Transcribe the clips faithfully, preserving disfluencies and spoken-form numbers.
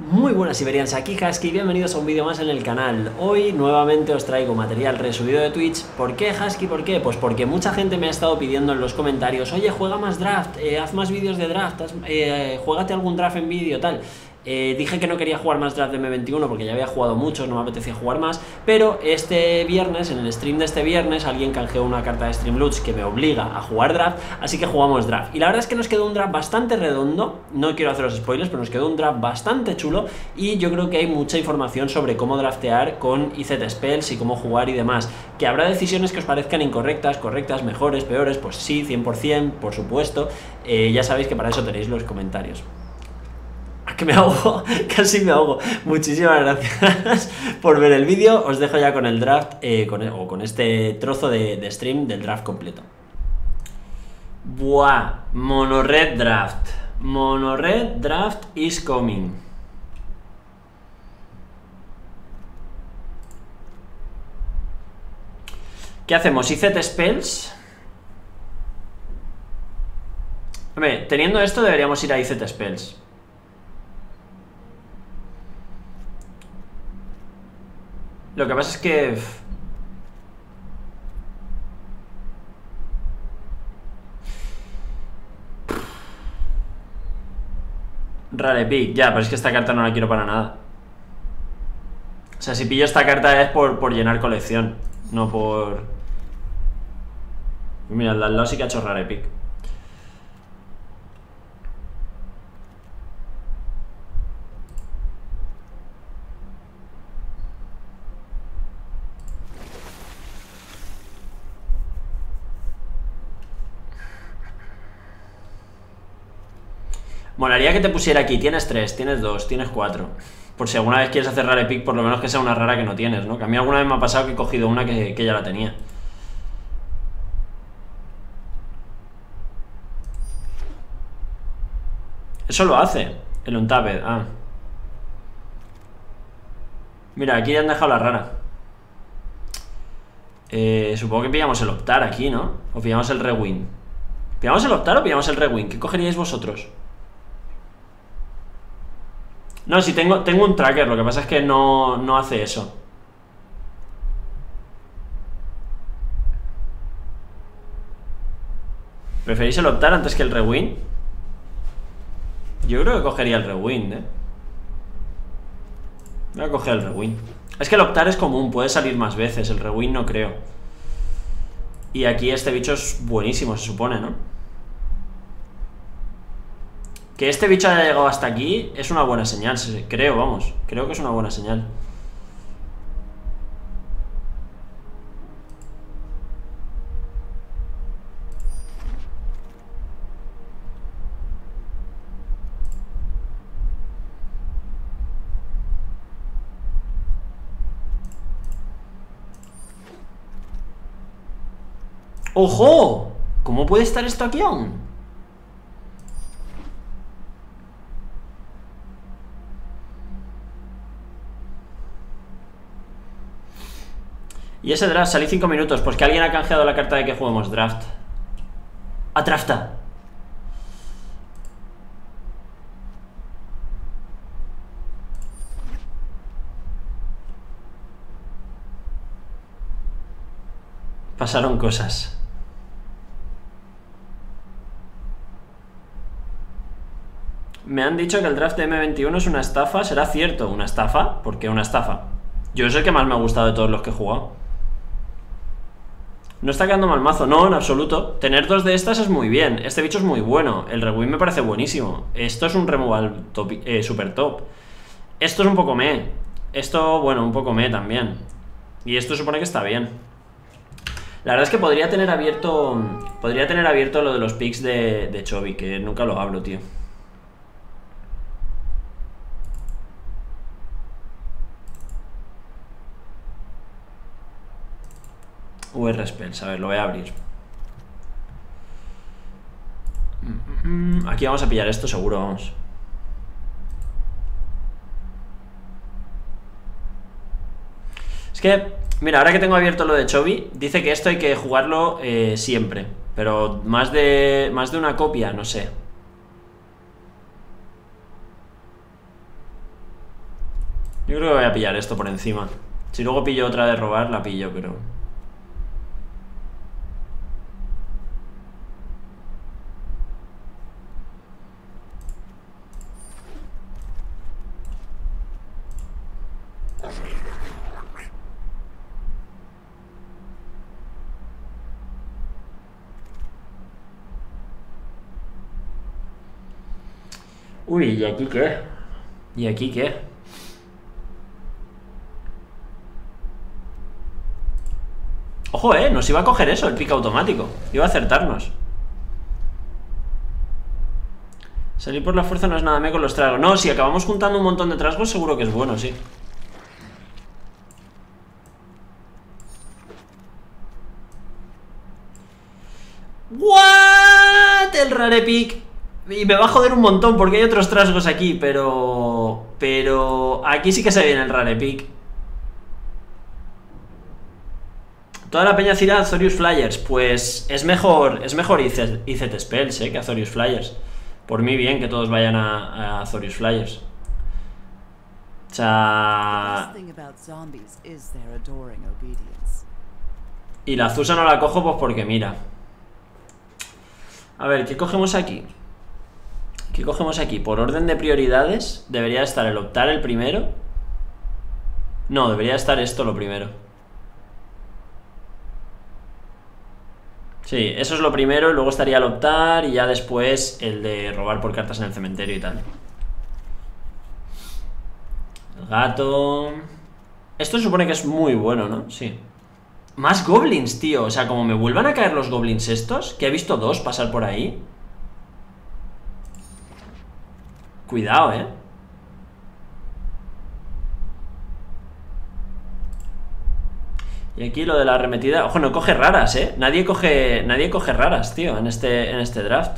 Muy buenas Siberians, aquí Husky, bienvenidos a un vídeo más en el canal. Hoy nuevamente os traigo material resubido de Twitch. ¿Por qué Husky? ¿Por qué? Pues porque mucha gente me ha estado pidiendo en los comentarios: oye, juega más draft, eh, haz más vídeos de draft, haz, eh, juégate algún draft en vídeo, tal. Eh, dije que no quería jugar más draft de eme veintiuno porque ya había jugado muchos, no me apetecía jugar más. Pero este viernes, en el stream de este viernes, alguien canjeó una carta de Streamloots que me obliga a jugar draft, así que jugamos draft. Y la verdad es que nos quedó un draft bastante redondo. No quiero haceros spoilers, pero nos quedó un draft bastante chulo. Y yo creo que hay mucha información sobre cómo draftear con I Z Spells y cómo jugar y demás. Que habrá decisiones que os parezcan incorrectas, correctas, mejores, peores. Pues sí, cien por cien, por supuesto. eh, Ya sabéis que para eso tenéis los comentarios. Que me ahogo, casi me ahogo. Muchísimas gracias por ver el vídeo. Os dejo ya con el draft, eh, con, o con este trozo de, de stream del draft completo. Buah, mono-red draft. Mono-red draft is coming. ¿Qué hacemos? I Z Spells. Hombre, teniendo esto deberíamos ir a I Z Spells. Lo que pasa es que... Rare pick, ya, pero es que esta carta no la quiero para nada. O sea, si pillo esta carta es por, por llenar colección, no por... Mira, al lado sí que ha hecho rare pick. Molaría que te pusiera aquí, tienes tres, tienes dos, tienes cuatro. Por si alguna vez quieres hacer rare pick, por lo menos que sea una rara que no tienes, ¿no? Que a mí alguna vez me ha pasado que he cogido una que, que ya la tenía. Eso lo hace, el Untapped, ah. Mira, aquí ya han dejado la rara. eh, Supongo que pillamos el Optar aquí, ¿no? O pillamos el Rewind. ¿Pillamos el Optar o pillamos el Rewind? ¿Qué cogeríais vosotros? No, si tengo, tengo un tracker, lo que pasa es que no, no hace eso. ¿Preferís el Optar antes que el Rewind? Yo creo que cogería el Rewind, eh Voy a coger el Rewind. Es que el Optar es común, puede salir más veces. El Rewind no creo. Y aquí este bicho es buenísimo, se supone, ¿no? Que este bicho haya llegado hasta aquí es una buena señal, creo, vamos. Creo que es una buena señal. ¡Ojo! ¿Cómo puede estar esto aquí aún? Y ese draft, salí cinco minutos. Pues que alguien ha canjeado la carta de que juguemos draft. ¡A drafta! Pasaron cosas. Me han dicho que el draft de eme veintiuno es una estafa. ¿Será cierto? ¿Una estafa? ¿Por qué una estafa? Yo es el que más me ha gustado de todos los que he jugado. No está quedando mal mazo, no, en absoluto. Tener dos de estas es muy bien. Este bicho es muy bueno. El Rewind me parece buenísimo. Esto es un removal top, eh, super top. Esto es un poco meh. Esto, bueno, un poco meh también. Y esto supone que está bien. La verdad es que podría tener abierto Podría tener abierto lo de los picks de, de Chovy, que nunca lo hablo, tío. U R Spells, a ver, lo voy a abrir. Aquí vamos a pillar esto seguro, vamos. Es que, mira, ahora que tengo abierto lo de Chovy, dice que esto hay que jugarlo eh, siempre. Pero más de, más de una copia, no sé. Yo creo que voy a pillar esto por encima. Si luego pillo otra de robar, la pillo, pero... Uy, ¿y aquí qué? ¿Y aquí qué? Ojo, eh, nos iba a coger eso, el pick automático. Iba a acertarnos. Salir por la fuerza no es nada me con los tragos. No, si acabamos juntando un montón de trasgos, seguro que es bueno, sí. ¿What? El rare pick. Y me va a joder un montón porque hay otros trasgos aquí, pero... Pero... Aquí sí que se viene el rare pick. Toda la peña dirá Azorius Flyers. Pues es mejor es mejor I Z Spells, eh, que Azorius Flyers. Por mí bien que todos vayan a, a Azorius Flyers. O sea... Y la Azusa no la cojo pues porque mira. A ver, ¿qué cogemos aquí? ¿Qué cogemos aquí? Por orden de prioridades debería estar el optar el primero. No, debería estar esto lo primero. Sí, eso es lo primero. Y luego estaría el optar y ya después el de robar por cartas en el cementerio y tal. El gato. Esto se supone que es muy bueno, ¿no? Sí. Más goblins, tío. O sea, como me vuelvan a caer los goblins estos, que he visto dos pasar por ahí. Cuidado, eh. Y aquí lo de la arremetida. Ojo, no coge raras, eh. Nadie coge. Nadie coge raras, tío, en este, en este draft.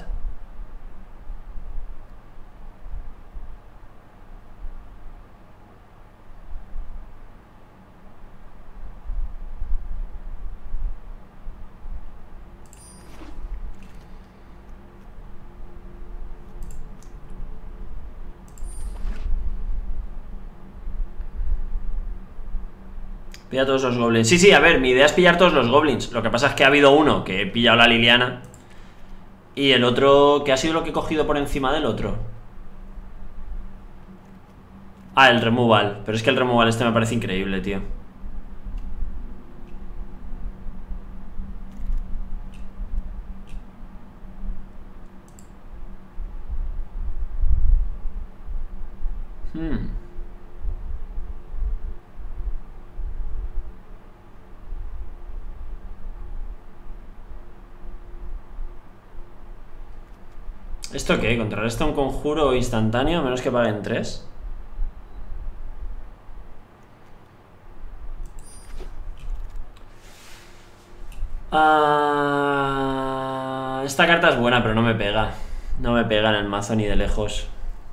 Pilla todos los goblins. Sí, sí, a ver, mi idea es pillar todos los goblins. Lo que pasa es que ha habido uno que he pillado la Liliana. Y el otro, ¿qué ha sido lo que he cogido por encima del otro? Ah, el removal. Pero es que el removal este me parece increíble, tío. Hmm. ¿Esto qué? ¿Contrarresta un conjuro instantáneo a menos que paguen tres? Ah, esta carta es buena, pero no me pega. No me pega en el mazo ni de lejos.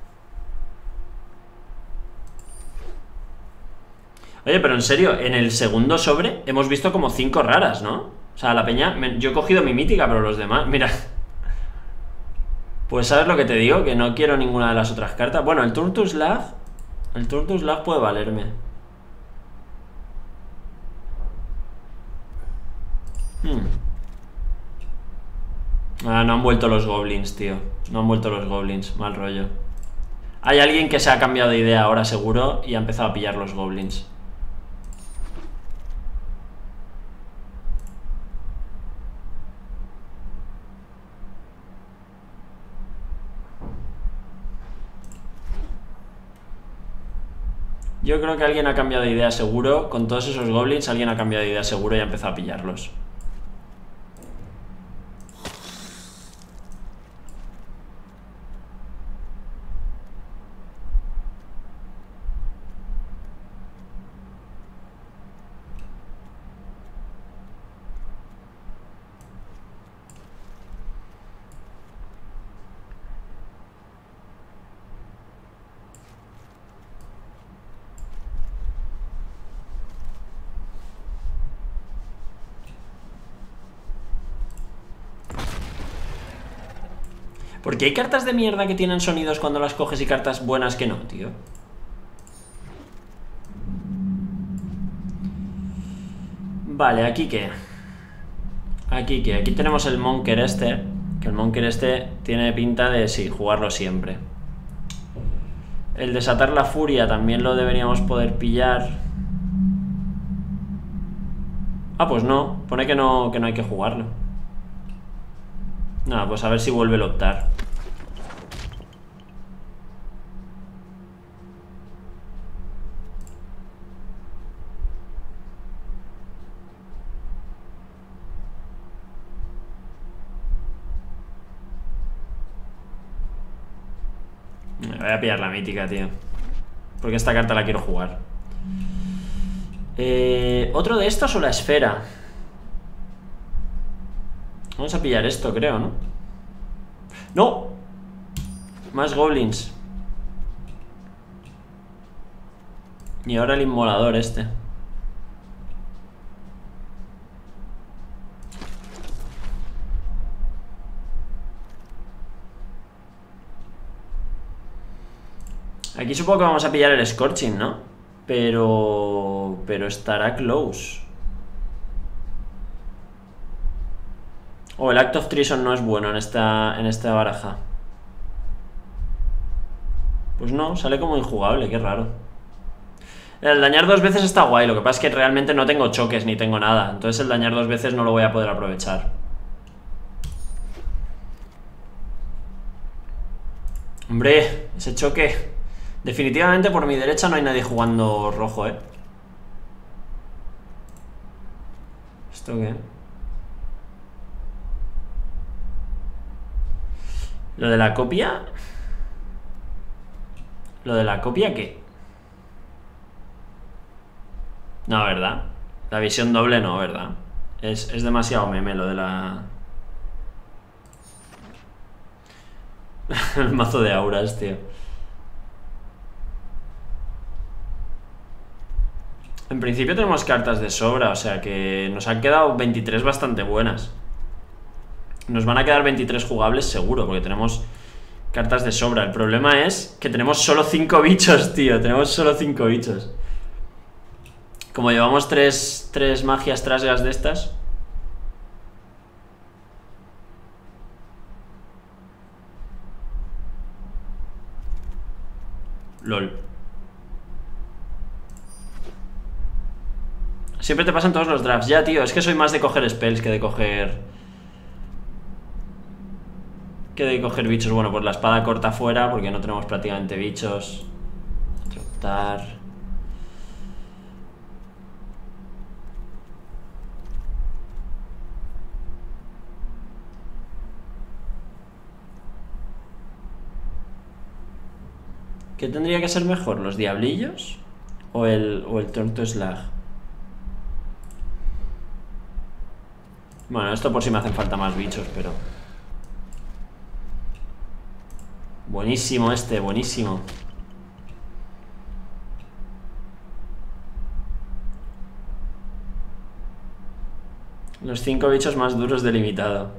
Oye, pero en serio, en el segundo sobre hemos visto como cinco raras, ¿no? O sea, la peña... me- yo he cogido mi mítica, pero los demás... Mira... Pues ¿sabes lo que te digo? Que no quiero ninguna de las otras cartas. Bueno, el Turn to Slag. El Turn to Slag puede valerme. Hmm. Ah, no han vuelto los goblins, tío. No han vuelto los goblins, mal rollo. Hay alguien que se ha cambiado de idea ahora seguro y ha empezado a pillar los goblins. Yo creo que alguien ha cambiado de idea seguro. Con todos esos goblins alguien ha cambiado de idea seguro y ha empezado a pillarlos. Porque hay cartas de mierda que tienen sonidos cuando las coges y cartas buenas que no, tío. Vale, ¿aquí qué? Aquí qué, aquí tenemos el Monker este. Que el Monker este tiene pinta de, sí, jugarlo siempre. El desatar la furia también lo deberíamos poder pillar. Ah, pues no, pone que no, que no hay que jugarlo. Nada, pues a ver si vuelve el optar. Me voy a pillar la mítica, tío. Porque esta carta la quiero jugar. Eh, ¿Otro de estos o la esfera? Vamos a pillar esto, creo, ¿no? ¡No! Más goblins. Y ahora el inmolador este. Aquí supongo que vamos a pillar el Scorching, ¿no? Pero... Pero estará close. O el Act of Treason no es bueno en esta, en esta baraja. Pues no, sale como injugable, qué raro. El dañar dos veces está guay, lo que pasa es que realmente no tengo choques ni tengo nada. Entonces el dañar dos veces no lo voy a poder aprovechar. Hombre, ese choque. Definitivamente por mi derecha no hay nadie jugando rojo, ¿eh? ¿Esto qué? Lo de la copia... ¿Lo de la copia qué? No, ¿verdad? La visión doble no, ¿verdad? Es, es demasiado meme lo de la... El mazo de auras, tío. En principio tenemos cartas de sobra, o sea que nos han quedado veintitrés bastante buenas. Nos van a quedar veintitrés jugables seguro, porque tenemos cartas de sobra. El problema es que tenemos solo cinco bichos, tío. Tenemos solo cinco bichos. Como llevamos tres, tres magias trasgas de estas. LOL. Siempre te pasan todos los drafts. Ya, tío, es que soy más de coger spells que de coger... Que de coger bichos. Bueno, pues la espada corta fuera, porque no tenemos prácticamente bichos. Trotar. ¿Qué tendría que ser mejor? ¿Los diablillos? ¿O el, o el tonto slag? Bueno, esto por si me hacen falta más bichos, pero... Buenísimo este, buenísimo. Los cinco bichos más duros de limitado.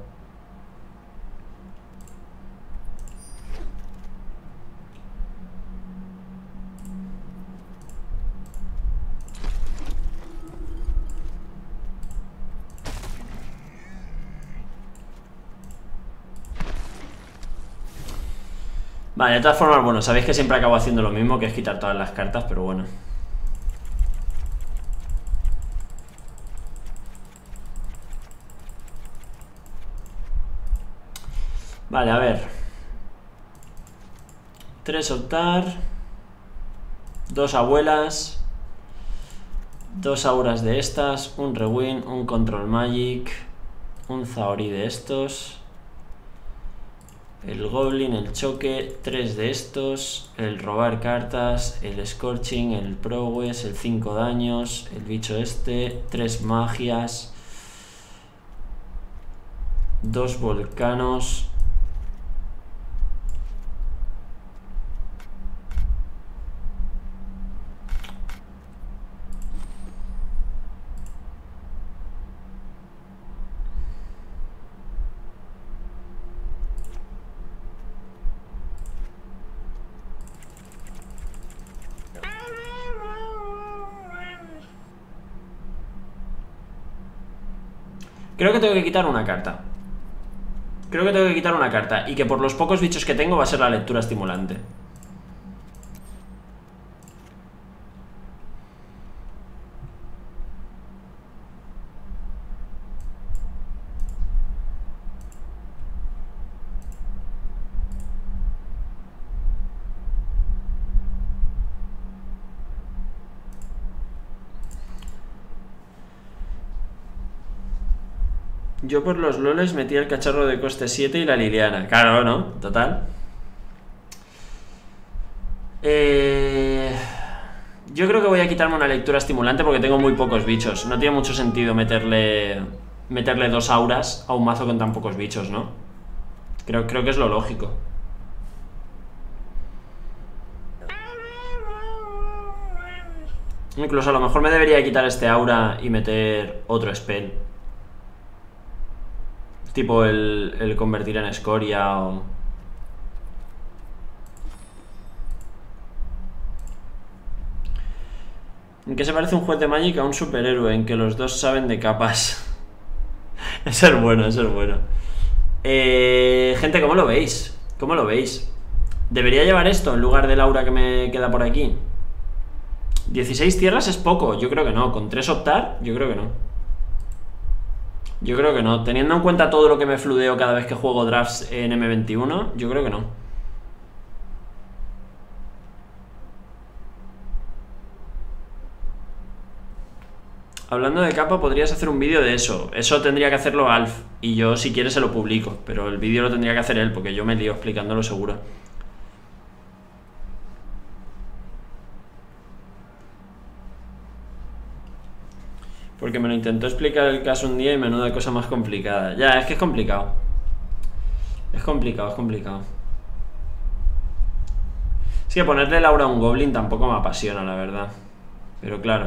Vale, de todas formas, bueno, sabéis que siempre acabo haciendo lo mismo, que es quitar todas las cartas, pero bueno. Vale, a ver. Tres optar. Dos abuelas. Dos auras de estas. Un rewind, un control magic. Un zaori de estos. El goblin, el choque, tres de estos, el robar cartas, el scorching, el prowess, el cinco daños, el bicho este, tres magias, dos volcanos. Creo que tengo que quitar una carta. Creo que tengo que quitar una carta. Y que por los pocos bichos que tengo va a ser la lectura estimulante. Yo por los loles metí el cacharro de coste siete y la Liliana. Claro, ¿no? Total. Eh... Yo creo que voy a quitarme una lectura estimulante porque tengo muy pocos bichos. No tiene mucho sentido meterle meterle dos auras a un mazo con tan pocos bichos, ¿no? Creo, creo que es lo lógico. Incluso a lo mejor me debería quitar este aura y meter otro spell. Tipo el, el convertir en escoria o... ¿En qué se parece un juez de Magic a un superhéroe? En que los dos saben de capas. Eso es bueno, eso es bueno. Eh, gente, ¿cómo lo veis? ¿Cómo lo veis? ¿Debería llevar esto en lugar del aura que me queda por aquí? dieciséis tierras es poco, yo creo que no. Con tres optar, yo creo que no. Yo creo que no. Teniendo en cuenta todo lo que me fludeo cada vez que juego drafts en eme veintiuno, yo creo que no. Hablando de capa, podrías hacer un vídeo de eso. Eso tendría que hacerlo Alf. Y yo, si quieres, se lo publico. Pero el vídeo lo tendría que hacer él, porque yo me lío explicándolo seguro. Porque me lo intentó explicar el caso un día y menuda cosa más complicada. Ya, es que es complicado. Es complicado, es complicado. Es que ponerle el aura a un goblin tampoco me apasiona, la verdad. Pero claro.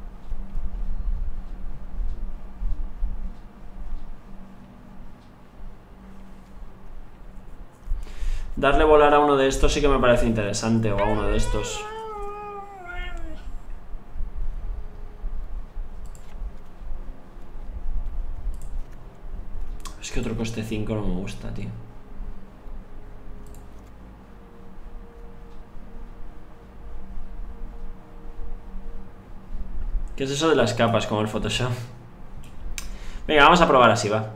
Darle volar a uno de estos sí que me parece interesante. O a uno de estos. Es que otro coste cinco no me gusta, tío. ¿Qué es eso de las capas como el Photoshop? Venga, vamos a probar así, va.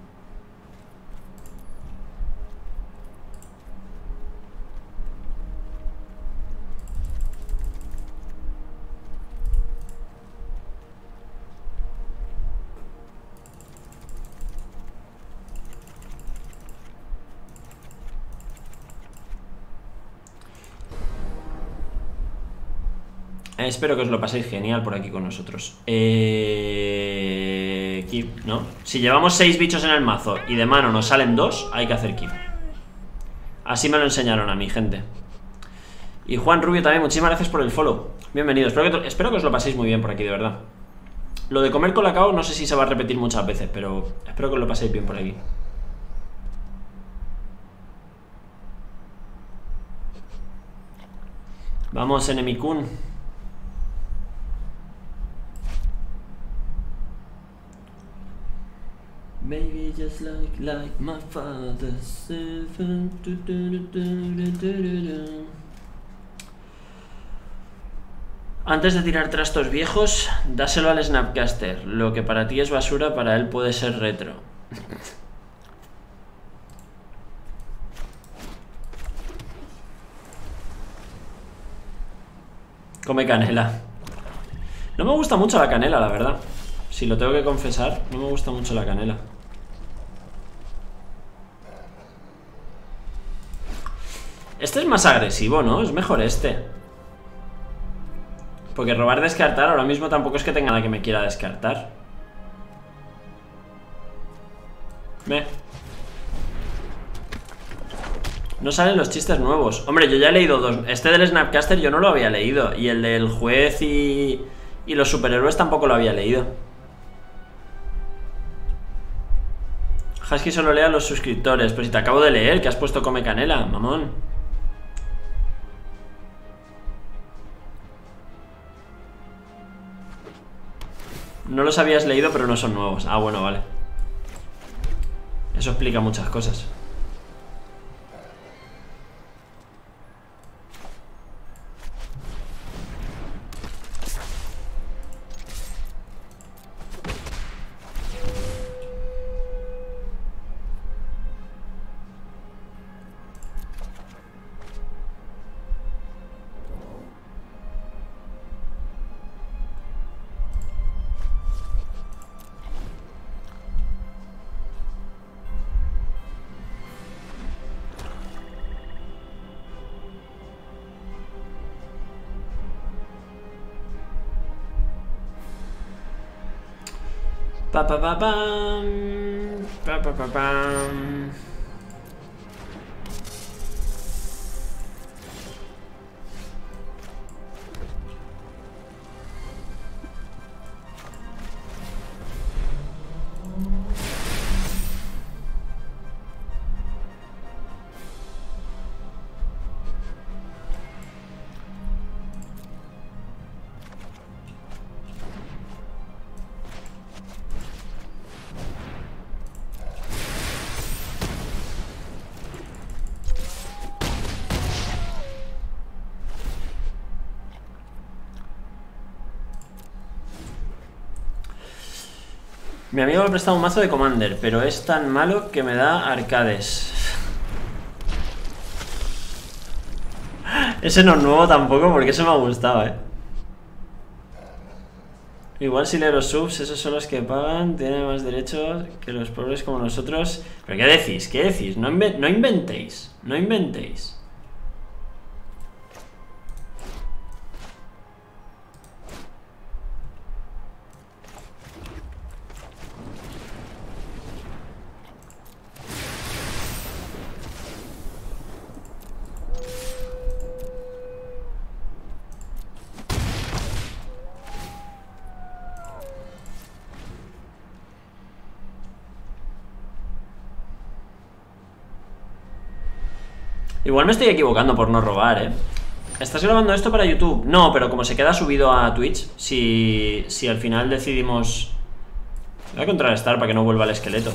Espero que os lo paséis genial por aquí con nosotros. Eh... Keep, ¿no? Si llevamos seis bichos en el mazo y de mano nos salen dos, hay que hacer keep. Así me lo enseñaron a mi gente. Y Juan Rubio también, muchísimas gracias por el follow. Bienvenido, espero que, espero que os lo paséis muy bien por aquí, de verdad. Lo de comer colacao no sé si se va a repetir muchas veces, pero espero que os lo paséis bien por aquí. Vamos, Enemikun. Maybe just like, like my father seven. Antes de tirar trastos viejos, dáselo al Snapcaster. Lo que para ti es basura, para él puede ser retro. Come canela. No me gusta mucho la canela, la verdad. Si lo tengo que confesar, no me gusta mucho la canela. Este es más agresivo, ¿no? Es mejor este. Porque robar descartar ahora mismo tampoco es que tenga nada que me quiera descartar. Ve. No salen los chistes nuevos. Hombre, yo ya he leído dos. Este del Snapcaster yo no lo había leído. Y el del juez y, y los superhéroes tampoco lo había leído. Husky solo lea a los suscriptores. Pero si te acabo de leer, que has puesto come canela, mamón. No los habías leído, pero no son nuevos. Ah, bueno, vale. Eso explica muchas cosas. Pa pa pa pam, pa pa pa pam. Mi amigo me ha prestado un mazo de Commander, pero es tan malo que me da arcades. Ese no es nuevo tampoco, porque ese me ha gustado, eh. Igual si leo los subs, esos son los que pagan, tienen más derechos que los pobres como nosotros. ¿Pero qué decís? ¿Qué decís? No, inve no inventéis, no inventéis. Igual me estoy equivocando por no robar, ¿eh? ¿Estás grabando esto para YouTube? No, pero como se queda subido a Twitch, si, si al final decidimos... Voy a contrarrestar para que no vuelva el esqueleto.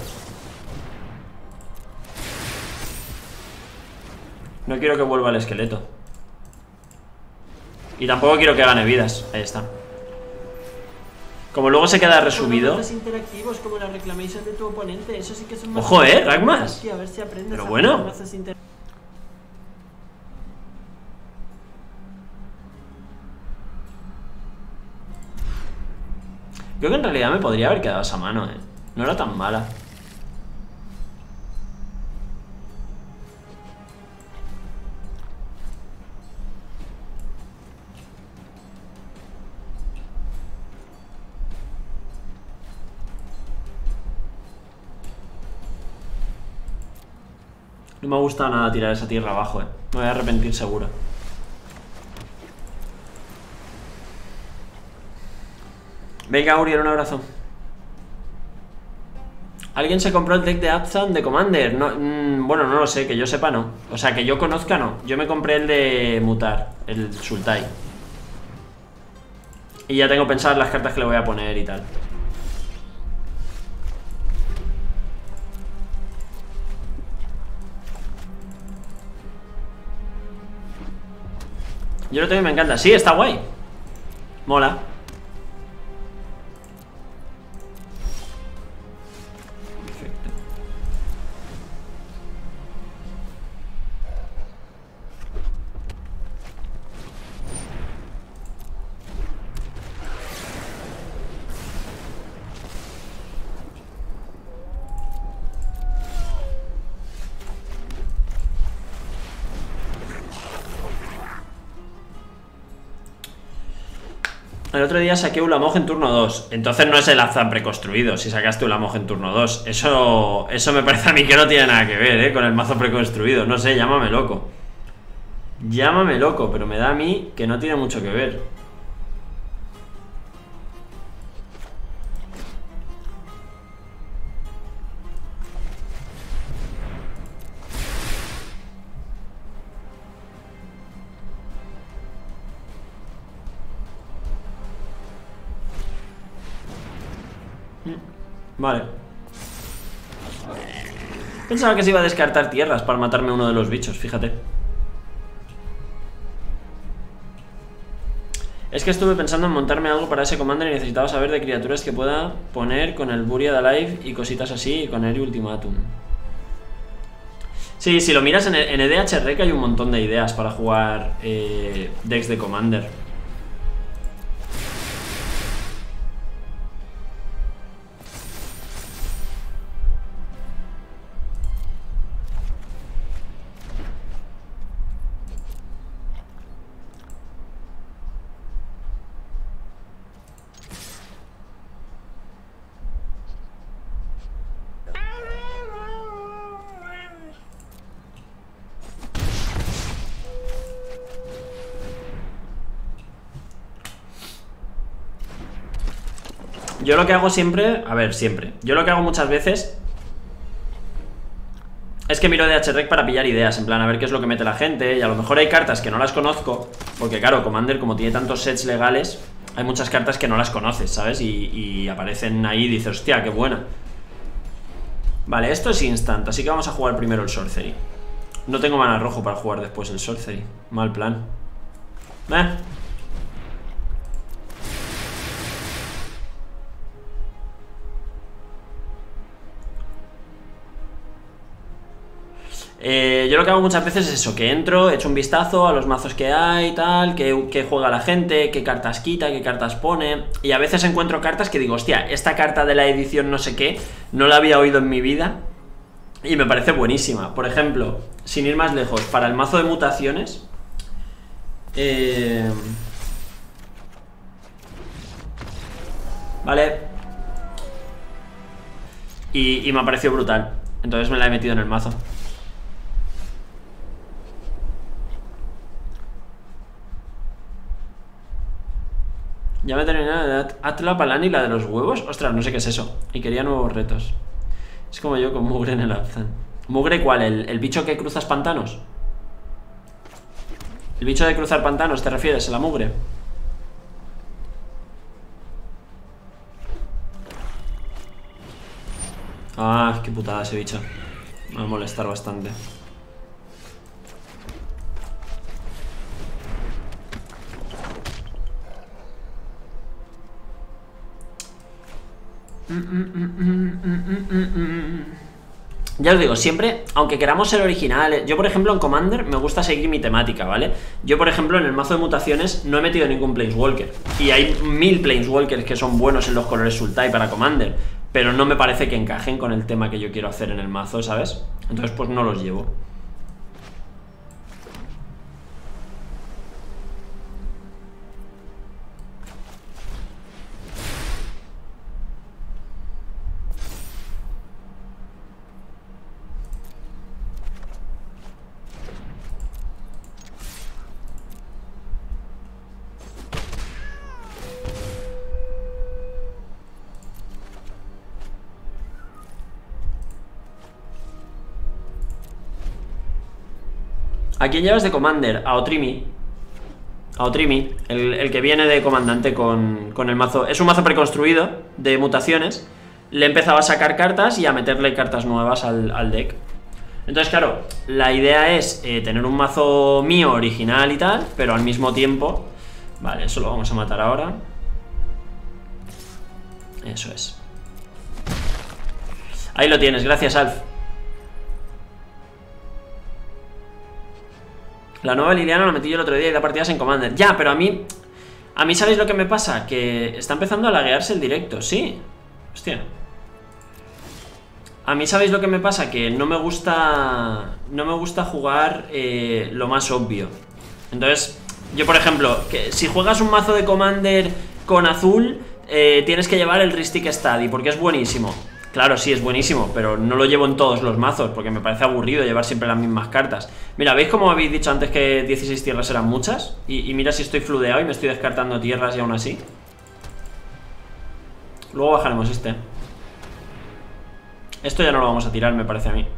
No quiero que vuelva el esqueleto. Y tampoco quiero que gane vidas. Ahí está. Como luego se queda resubido. Interactivos como la reclamation de tu oponente. Eso sí que son más... Ojo, eh, Ragmas. A ver si aprendes. Pero bueno. Creo que en realidad me podría haber quedado esa mano, eh. No era tan mala. No me gusta nada tirar esa tierra abajo, eh. Me voy a arrepentir seguro. Venga, Uriel, un abrazo. ¿Alguien se compró el deck de Abzan de Commander? No, mmm, bueno, no lo sé, que yo sepa no. O sea, que yo conozca no. Yo me compré el de Mutar, el Sultai. Y ya tengo pensadas las cartas que le voy a poner y tal. Yo lo tengo y me encanta. Sí, está guay. Mola. El otro día saqué Ulamog en turno dos. Entonces no es el Abzan preconstruido. Si sacaste Ulamog en turno dos. Eso, eso me parece a mí que no tiene nada que ver, ¿eh? Con el mazo preconstruido. No sé, llámame loco. Llámame loco, pero me da a mí que no tiene mucho que ver. Vale. Pensaba que se iba a descartar tierras para matarme uno de los bichos, fíjate. Es que estuve pensando en montarme algo para ese commander y necesitaba saber de criaturas que pueda poner con el Buried Alive y cositas así, y con el Ultimatum. Sí, si lo miras en, en E D H R que hay un montón de ideas para jugar eh, decks de commander. Yo lo que hago siempre, a ver, siempre Yo lo que hago muchas veces es que miro D H R E C para pillar ideas, en plan, a ver qué es lo que mete la gente. Y a lo mejor hay cartas que no las conozco, porque claro, Commander como tiene tantos sets legales, hay muchas cartas que no las conoces, ¿sabes? Y, y aparecen ahí y dices, hostia, qué buena. Vale, esto es instant, así que vamos a jugar primero el Sorcery. No tengo mana rojo para jugar después el Sorcery. Mal plan. Eh Eh, yo lo que hago muchas veces es eso, que entro, echo un vistazo a los mazos que hay, tal, que, que juega la gente, qué cartas quita, qué cartas pone. Y a veces encuentro cartas que digo, hostia, esta carta de la edición no sé qué, no la había oído en mi vida y me parece buenísima. Por ejemplo, sin ir más lejos, para el mazo de mutaciones eh... Vale. Y, y me ha parecido brutal, entonces me la he metido en el mazo. Ya me terminé de Atla Palani, la de los huevos. Ostras, no sé qué es eso. Y quería nuevos retos. Es como yo con Mugre en el Abzan. ¿Mugre cuál? ¿El, el bicho que cruzas pantanos? ¿El bicho de cruzar pantanos te refieres? ¿A la mugre? Ah, qué putada ese bicho. Me va a molestar bastante. Ya os digo, siempre, aunque queramos ser originales. Yo por ejemplo en Commander me gusta seguir mi temática, ¿vale? Yo por ejemplo en el mazo de mutaciones no he metido ningún Planeswalker. Y hay mil Planeswalkers que son buenos en los colores Sultai para Commander, pero no me parece que encajen con el tema que yo quiero hacer en el mazo, ¿sabes? Entonces pues no los llevo. ¿A quién llevas de Commander? A Otrimi. A Otrimi, el, el que viene de comandante con, con el mazo. Es un mazo preconstruido de mutaciones. Le empezaba a sacar cartas y a meterle cartas nuevas al, al deck. Entonces, claro, la idea es eh, tener un mazo mío original y tal, pero al mismo tiempo... Vale, eso lo vamos a matar ahora. Eso es. Ahí lo tienes, gracias Alf. La nueva Liliana la metí yo el otro día y da partidas en Commander. Ya, pero a mí... A mí, ¿sabéis lo que me pasa? Que está empezando a laguearse el directo, sí. Hostia. A mí, ¿sabéis lo que me pasa? Que no me gusta... No me gusta jugar eh, lo más obvio. Entonces, yo por ejemplo, que si juegas un mazo de Commander con azul, eh, tienes que llevar el Ristic Study, porque es buenísimo. Claro, sí, es buenísimo, pero no lo llevo en todos los mazos, porque me parece aburrido llevar siempre las mismas cartas. Mira, ¿veis cómo habéis dicho antes que dieciséis tierras eran muchas? Y, y mira si estoy fludeado y me estoy descartando tierras y aún así. Luego bajaremos este. Esto ya no lo vamos a tirar, me parece a mí.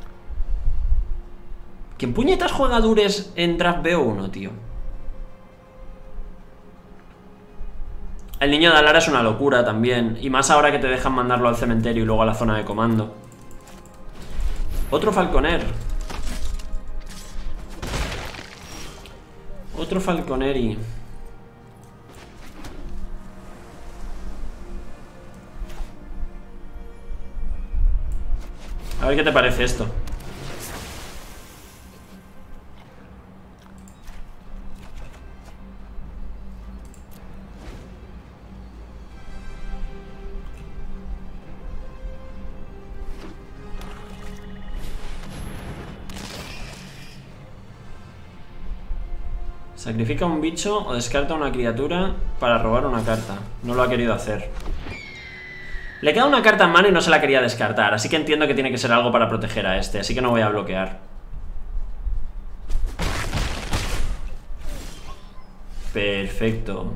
¿Quién puñetas juega Dures en Draft B O uno, tío? El niño de Alara es una locura también. Y más ahora que te dejan mandarlo al cementerio y luego a la zona de comando. Otro Falconer. Otro Falconeri. A ver qué te parece esto. Sacrifica un bicho o descarta una criatura para robar una carta. No lo ha querido hacer. Le queda una carta en mano y no se la quería descartar. Así que entiendo que tiene que ser algo para proteger a este. Así que no voy a bloquear. Perfecto.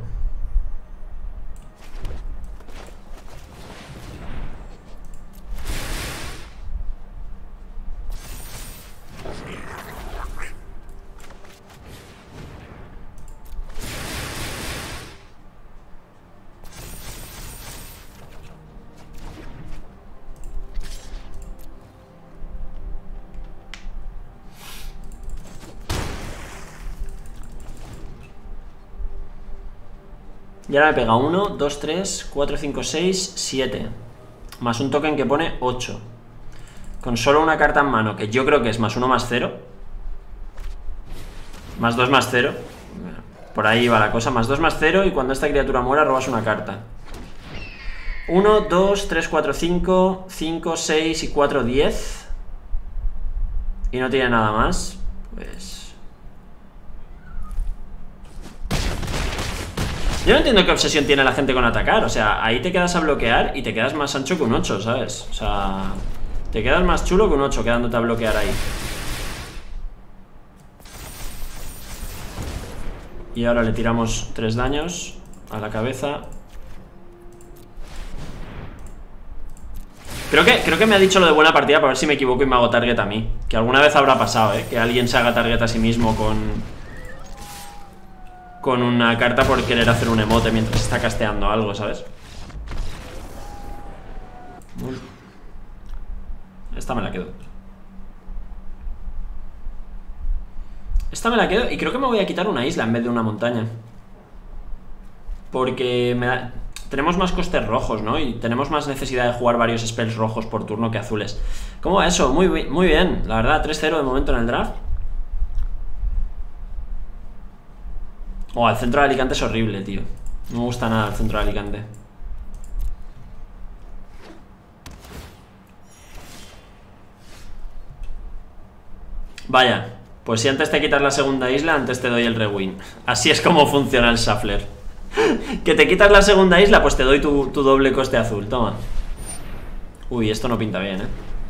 Y ahora me pega uno, dos, tres, cuatro, cinco, seis, siete. Más un token que pone ocho. Con solo una carta en mano, que yo creo que es más uno más cero. Más dos más cero. Por ahí va la cosa. Más dos más cero y cuando esta criatura muera robas una carta. uno, dos, tres, cuatro, cinco, cinco, seis y cuatro, diez. Y no tiene nada más. Pues... yo no entiendo qué obsesión tiene la gente con atacar. O sea, ahí te quedas a bloquear y te quedas más ancho que un ocho, ¿sabes? O sea, te quedas más chulo que un ocho quedándote a bloquear ahí. Y ahora le tiramos tres daños a la cabeza. Creo que, creo que me ha dicho lo de buena partida para ver si me equivoco y me hago target a mí. Que alguna vez habrá pasado, ¿eh? Que alguien se haga target a sí mismo con... con una carta por querer hacer un emote mientras está casteando algo, ¿sabes? Esta me la quedo. Esta me la quedo y creo que me voy a quitar una isla en vez de una montaña. Porque me da... tenemos más costes rojos, ¿no? Y tenemos más necesidad de jugar varios spells rojos por turno que azules. ¿Cómo va eso? Muy, muy bien, la verdad, tres cero de momento en el draft. Oh, el centro de Alicante es horrible, tío. No me gusta nada el centro de Alicante. Vaya, pues si antes te quitas la segunda isla, antes te doy el rewind. Así es como funciona el Shuffler. Que te quitas la segunda isla, pues te doy tu, tu doble coste azul, toma. Uy, esto no pinta bien, eh.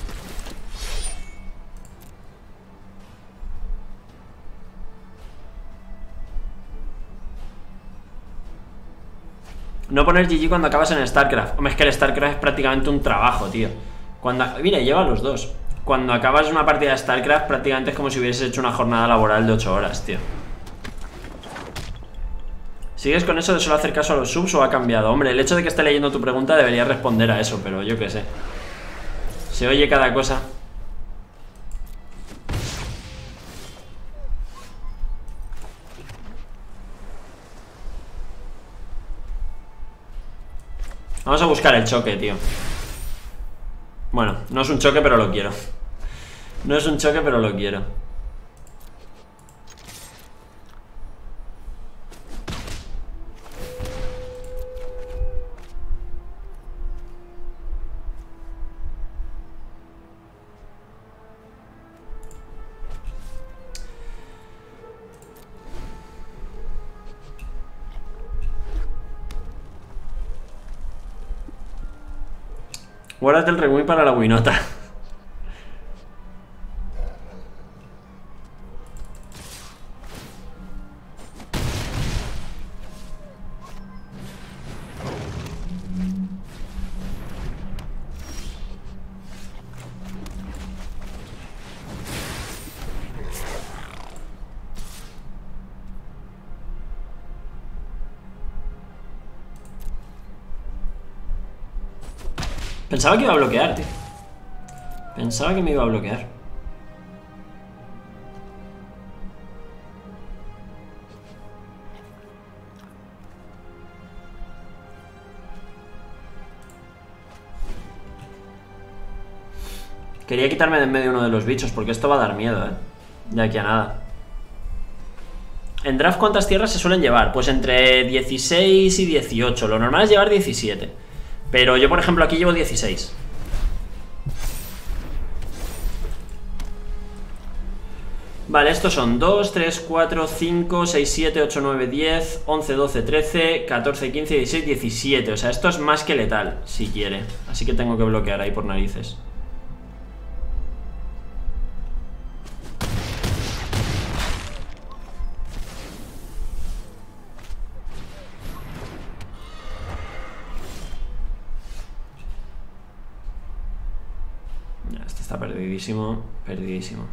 No poner G G cuando acabas en StarCraft. Hombre, es que el StarCraft es prácticamente un trabajo, tío. Cuando... mira, lleva los dos. Cuando acabas una partida de StarCraft, prácticamente es como si hubieses hecho una jornada laboral de ocho horas, tío. ¿Sigues con eso de solo hacer caso a los subs o ha cambiado? Hombre, el hecho de que esté leyendo tu pregunta debería responder a eso, pero yo qué sé. Se oye cada cosa. Vamos a buscar el choque, tío. Bueno, no es un choque, pero lo quiero. No es un choque, pero lo quiero. Guárdate el rewind para la winota. Pensaba que iba a bloquear, tío. Pensaba que me iba a bloquear. Quería quitarme de en medio uno de los bichos, porque esto va a dar miedo, eh. De aquí a nada. En draft, ¿cuántas tierras se suelen llevar? Pues entre dieciséis y dieciocho. Lo normal es llevar diecisiete. Pero yo, por ejemplo, aquí llevo dieciséis. Vale, estos son dos, tres, cuatro, cinco, seis, siete, ocho, nueve, diez, once, doce, trece, catorce, quince, dieciséis, diecisiete. O sea, esto es más que letal, si quiere. Así que tengo que bloquear ahí por narices. Este está perdidísimo, perdidísimo.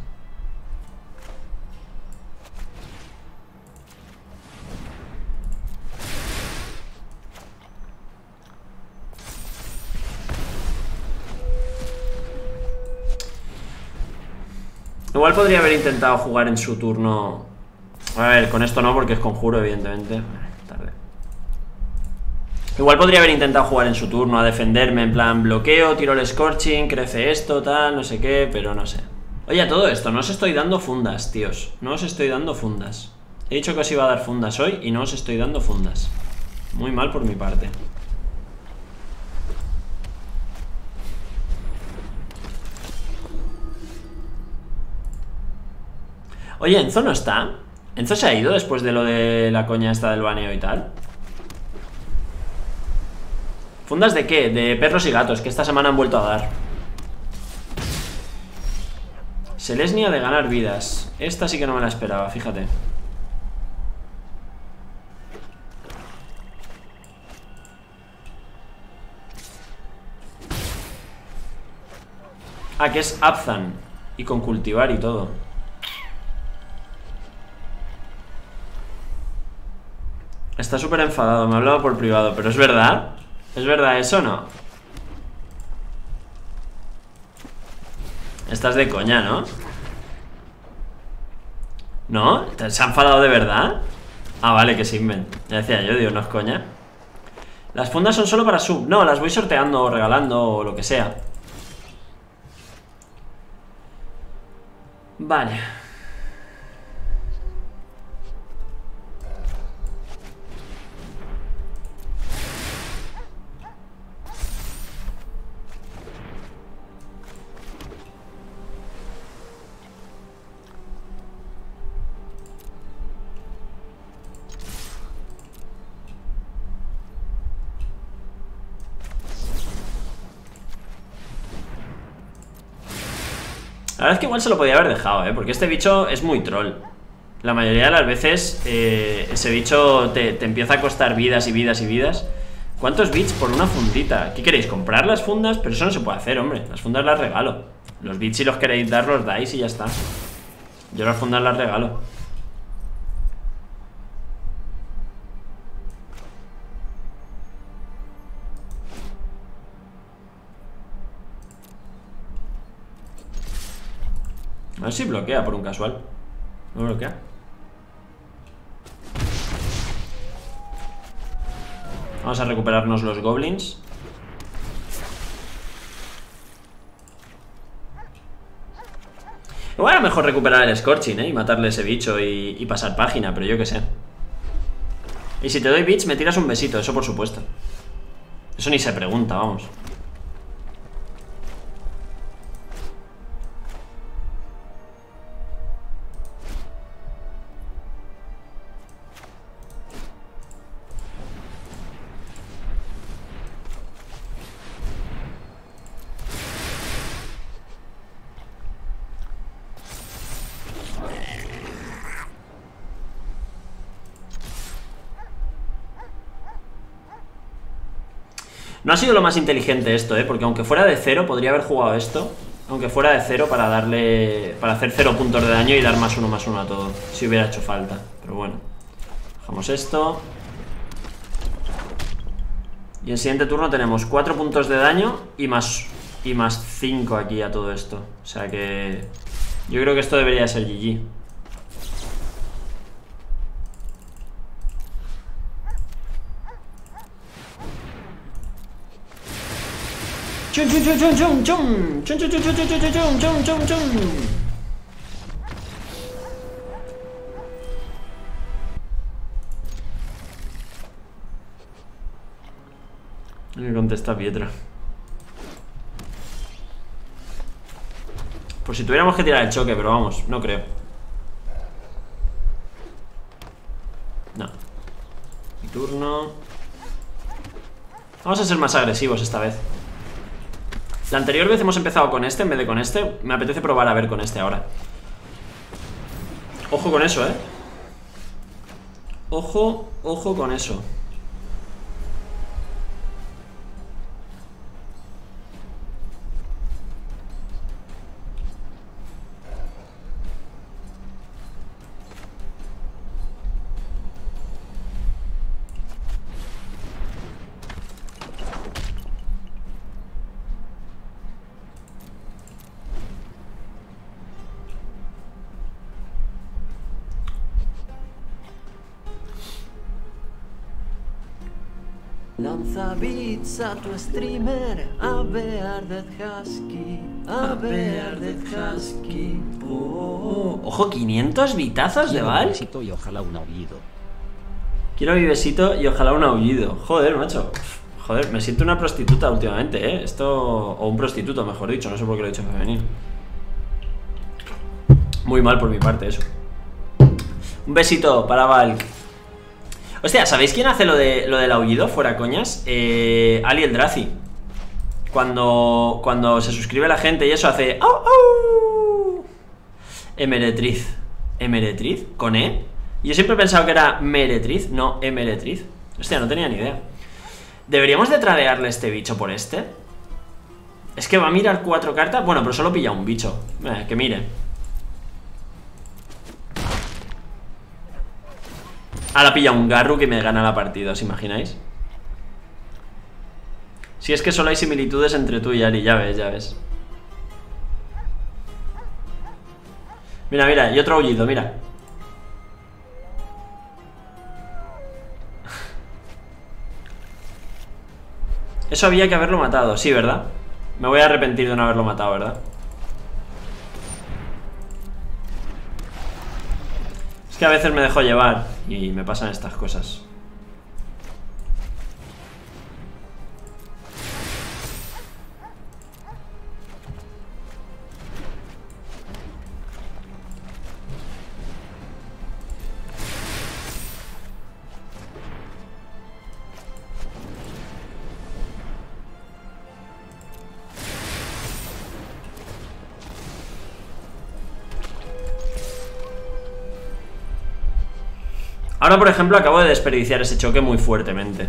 Igual podría haber intentado jugar en su turno. A ver, con esto no, porque es conjuro, evidentemente. Tarde. Igual podría haber intentado jugar en su turno a defenderme, en plan bloqueo, tiro el scorching, crece esto, tal, no sé qué, pero no sé. Oye, a todo esto, no os estoy dando fundas, tíos. No os estoy dando fundas. He dicho que os iba a dar fundas hoy y no os estoy dando fundas. Muy mal por mi parte. Oye, ¿Enzo no está? ¿Enzo se ha ido después de lo de la coña esta del baneo y tal? ¿Fundas de qué? De perros y gatos, que esta semana han vuelto a dar. Selesnia de ganar vidas. Esta sí que no me la esperaba, fíjate. Ah, que es Abzan. Y con cultivar y todo. Está súper enfadado, me ha hablado por privado. Pero es verdad. ¿Es verdad eso o no? Estás de coña, ¿no? ¿No? ¿Se ha enfadado de verdad? Ah, vale, que se invent. Ya decía yo, digo, no es coña. Las fundas son solo para sub. No, las voy sorteando o regalando o lo que sea. Vale. La verdad es que igual se lo podía haber dejado, ¿eh? Porque este bicho es muy troll. La mayoría de las veces eh, ese bicho te, te empieza a costar vidas y vidas y vidas. ¿Cuántos bits por una fundita? ¿Qué queréis? ¿Comprar las fundas? Pero eso no se puede hacer, hombre. Las fundas las regalo. Los bits, si los queréis dar, los dais y ya está. Yo las fundas las regalo. A ver si bloquea por un casual. No bloquea. Vamos a recuperarnos los goblins. Igual era mejor recuperar el Scorching, ¿eh? Y matarle ese bicho y, y pasar página, pero yo qué sé. Y si te doy bits, me tiras un besito, eso por supuesto. Eso ni se pregunta, vamos. No ha sido lo más inteligente esto, ¿eh? Porque aunque fuera de cero, podría haber jugado esto. Aunque fuera de cero para darle... Para hacer cero puntos de daño y dar más uno más uno a todo. Si hubiera hecho falta. Pero bueno. Dejamos esto. Y en el siguiente turno tenemos cuatro puntos de daño y más... Y más cinco aquí a todo esto. O sea que... Yo creo que esto debería ser G G. ¡Chum, chum, chum, chum, chum, chum! ¡Chum, chum, chum, chum, chum, chum, chum, chum, chum! Me contesta Pietra. Por si tuviéramos que tirar el choque, pero vamos, no creo. No. Mi turno. Vamos a ser más agresivos esta vez. La anterior vez hemos empezado con este en vez de con este. Me apetece probar a ver con este ahora. Ojo con eso, eh. Ojo, ojo con eso. Lanza beats a tu streamer, a Bearded Husky, a Bearded Husky. Oh, ojo, quinientos bitazos de Val. Vivesito y ojalá un aullido. Quiero vivesito y ojalá un aullido. Joder, macho. Joder, me siento una prostituta últimamente, eh. Esto. O un prostituto, mejor dicho. No sé por qué lo he dicho femenino. Muy mal por mi parte, eso. Un besito para Val. Hostia, ¿sabéis quién hace lo, de, lo del aullido? Fuera coñas. Eh, Ali Eldrazi. Cuando, cuando se suscribe la gente y eso hace... ¡Au, au! Emeretriz. ¿Emeretriz? ¿Con E? Yo siempre he pensado que era Meretriz. No, Emeretriz. Hostia, no tenía ni idea. ¿Deberíamos de tradearle este bicho por este? Es que va a mirar cuatro cartas. Bueno, pero solo pilla un bicho. Eh, que mire. Ahora pilla un Garruk que me gana la partida, ¿os imagináis? Si es que solo hay similitudes entre tú y Ari, ya ves, ya ves. Mira, mira, y otro aullido, mira. Eso había que haberlo matado, sí, ¿verdad? Me voy a arrepentir de no haberlo matado, ¿verdad? Es que a veces me dejo llevar y me pasan estas cosas. Ahora, por ejemplo, acabo de desperdiciar ese choque muy fuertemente.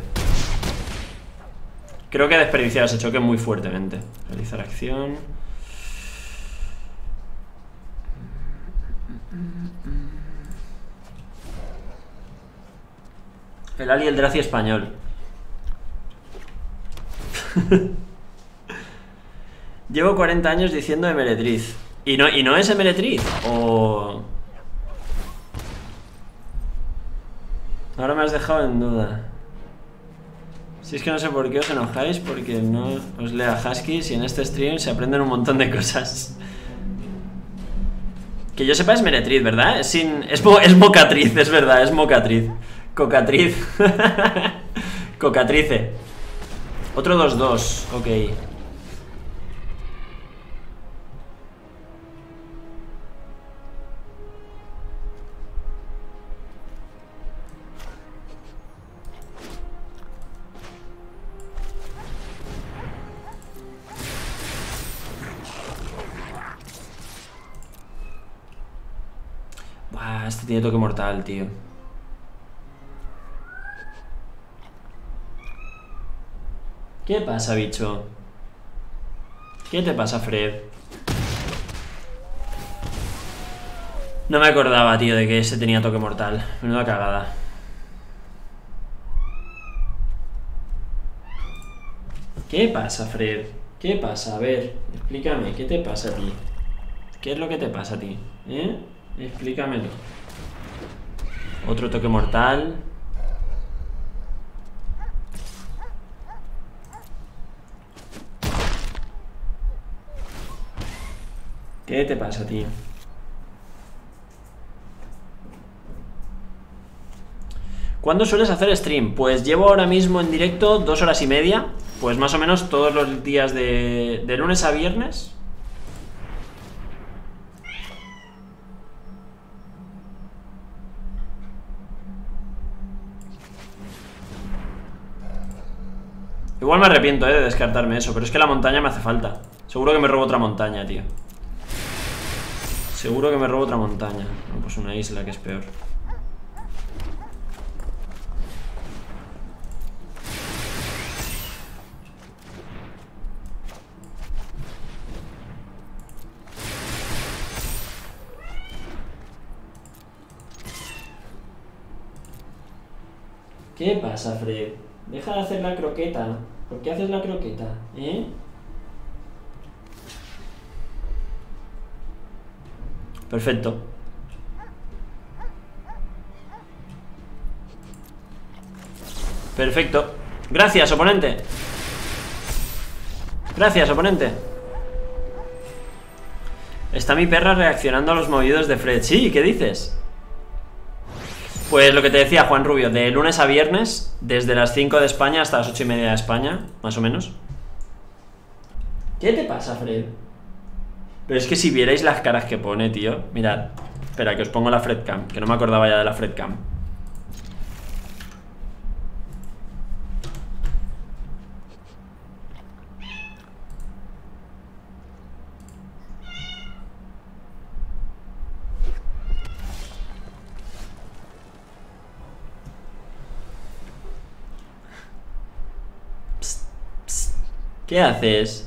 Creo que he desperdiciado ese choque muy fuertemente. Realizar acción. El Ali Eldrazi español. Llevo cuarenta años diciendo Emeretriz. ¿Y no, y no es Emeretriz? O... Ahora me has dejado en duda. Si es que no sé por qué os enojáis, porque no os lea Husky. Si en este stream se aprenden un montón de cosas. Que yo sepa es Meretriz, ¿verdad? Es, sin, es, mo, es mocatriz, es verdad, es mocatriz. Cocatriz. Cocatrice. Otro dos dos, ok. Buah, este tiene toque mortal, tío. ¿Qué pasa, bicho? ¿Qué te pasa, Fred? No me acordaba, tío, de que ese tenía toque mortal. Menuda cagada. ¿Qué pasa, Fred? ¿Qué pasa? A ver, explícame, ¿qué te pasa a ti? ¿Qué es lo que te pasa a ti? ¿Eh? Explícamelo. Otro toque mortal. ¿Qué te pasa, tío? ¿Cuándo sueles hacer stream? Pues llevo ahora mismo en directo dos horas y media. Pues más o menos todos los días de, de lunes a viernes. Igual me arrepiento, eh, de descartarme eso. Pero es que la montaña me hace falta. Seguro que me robo otra montaña, tío. Seguro que me robo otra montaña. No, pues una isla, que es peor. ¿Qué pasa, Fred? Deja de hacer la croqueta. ¿Por qué haces la croqueta? ¿Eh? Perfecto. Perfecto. Gracias, oponente. Gracias, oponente. Está mi perra reaccionando a los movidos de Fred. Sí, ¿qué dices? Pues lo que te decía, Juan Rubio, de lunes a viernes, desde las cinco de España hasta las ocho y media de España, más o menos. ¿Qué te pasa, Fred? Pero es que si vierais las caras que pone, tío. Mirad, espera, que os pongo la Fredcam, que no me acordaba ya de la Fredcam. Psst, psst. ¿Qué haces?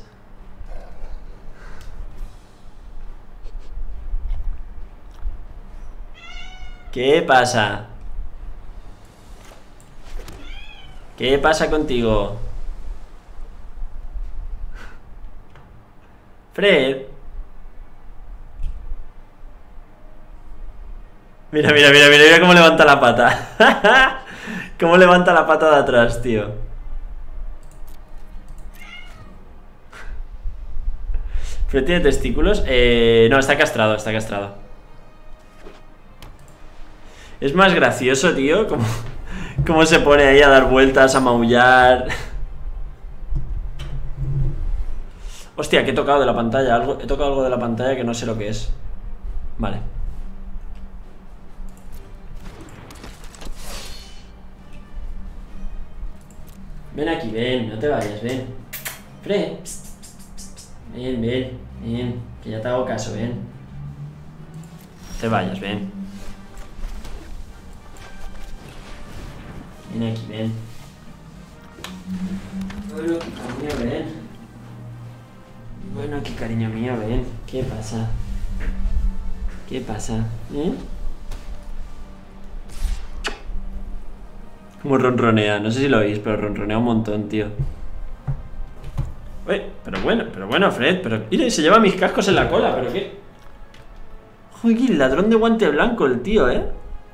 ¿Qué pasa? ¿Qué pasa contigo? Fred. Mira, mira, mira, mira, mira cómo levanta la pata. Cómo levanta la pata de atrás, tío. ¿Fred tiene testículos? Eh, no, está castrado, está castrado. Es más gracioso, tío, como, como se pone ahí a dar vueltas, a maullar. Hostia, que he tocado de la pantalla algo, he tocado algo de la pantalla que no sé lo que es. Vale. Ven aquí, ven, no te vayas, ven. Fred, psst, psst, psst, psst. Ven, ven, ven, que ya te hago caso, ven. No te vayas, ven. Ven aquí, ven. Bueno, cariño, ven. Bueno, aquí, cariño mío, ven. ¿Qué pasa? ¿Qué pasa? ¿Eh? Como ronronea, no sé si lo oís, pero ronronea un montón, tío. Uy, pero bueno, pero bueno, Fred, pero... Mira, se lleva mis cascos en la cola, ¿pero qué? Joder, ladrón de guante blanco el tío, ¿eh?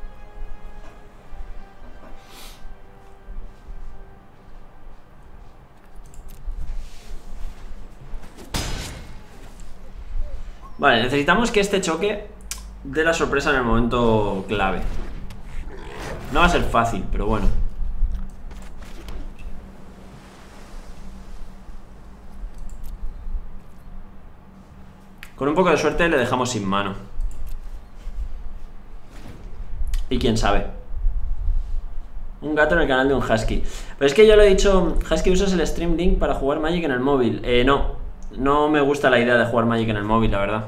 Vale, necesitamos que este choque dé la sorpresa en el momento clave. No va a ser fácil, pero bueno. Con un poco de suerte le dejamos sin mano. Y quién sabe. Un gato en el canal de un Husky. Pero es que yo lo he dicho, Husky, ¿usas el Stream Link para jugar Magic en el móvil? Eh, no. No me gusta la idea de jugar Magic en el móvil, la verdad.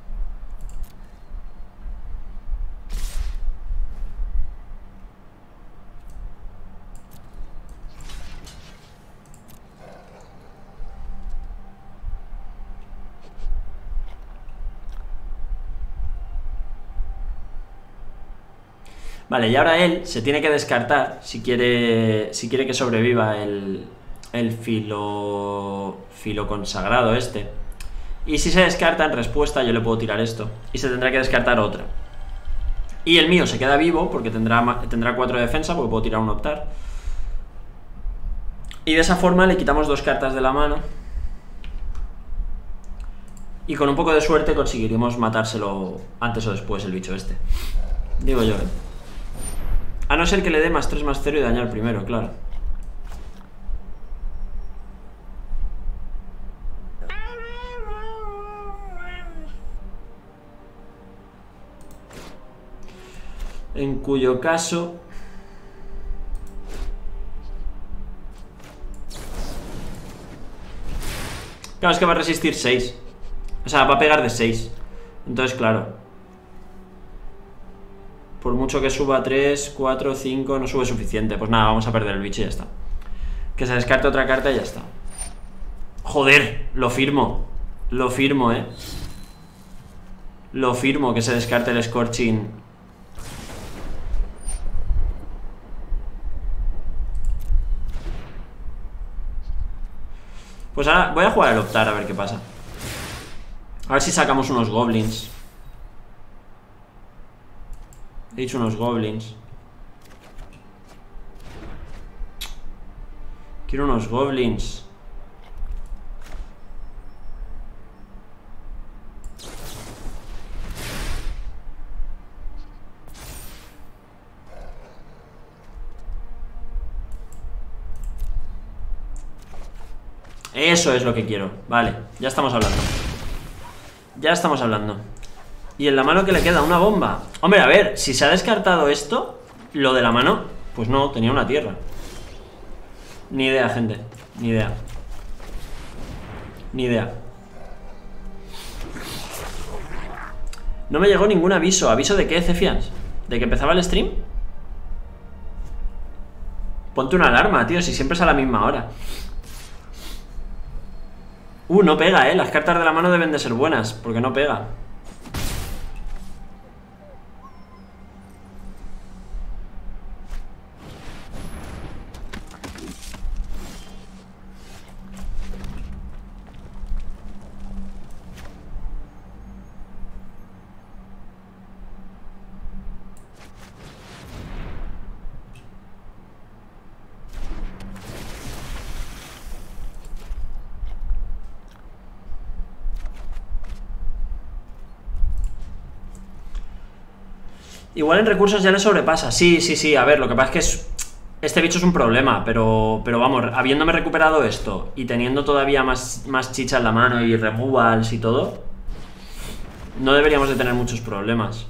Vale, y ahora él se tiene que descartar si quiere, si quiere que sobreviva el, el filo, filo consagrado este. Y si se descarta en respuesta yo le puedo tirar esto. Y se tendrá que descartar otra. Y el mío se queda vivo porque tendrá, tendrá cuatro de defensa porque puedo tirar un optar. Y de esa forma le quitamos dos cartas de la mano. Y con un poco de suerte conseguiremos matárselo antes o después el bicho este. Digo yo, ¿eh? A no ser que le dé más tres más cero y dañar primero, claro. En cuyo caso... Claro, es que va a resistir seis. O sea, va a pegar de seis. Entonces, claro, por mucho que suba tres, cuatro, cinco, no sube suficiente. Pues nada, vamos a perder el bicho y ya está. Que se descarte otra carta y ya está. Joder, lo firmo. Lo firmo, eh. Lo firmo, que se descarte el Scorching. Pues ahora voy a jugar el Optar a ver qué pasa. A ver si sacamos unos goblins. He dicho unos goblins. Quiero unos goblins. Eso es lo que quiero. Vale, ya estamos hablando. Ya estamos hablando. Y en la mano que le queda una bomba. Hombre, a ver, si se ha descartado esto, lo de la mano, pues no, tenía una tierra. Ni idea, gente. Ni idea. Ni idea. No me llegó ningún aviso. ¿Aviso de qué, Cefians? ¿De que empezaba el stream? Ponte una alarma, tío, si siempre es a la misma hora. Uh, no pega, eh. Las cartas de la mano deben de ser buenas, porque no pega. Igual en recursos ya le sobrepasa. Sí, sí, sí, a ver, lo que pasa es que es... Este bicho es un problema, pero, pero vamos, habiéndome recuperado esto y teniendo todavía más, más chicha en la mano y removals y todo, no deberíamos de tener muchos problemas.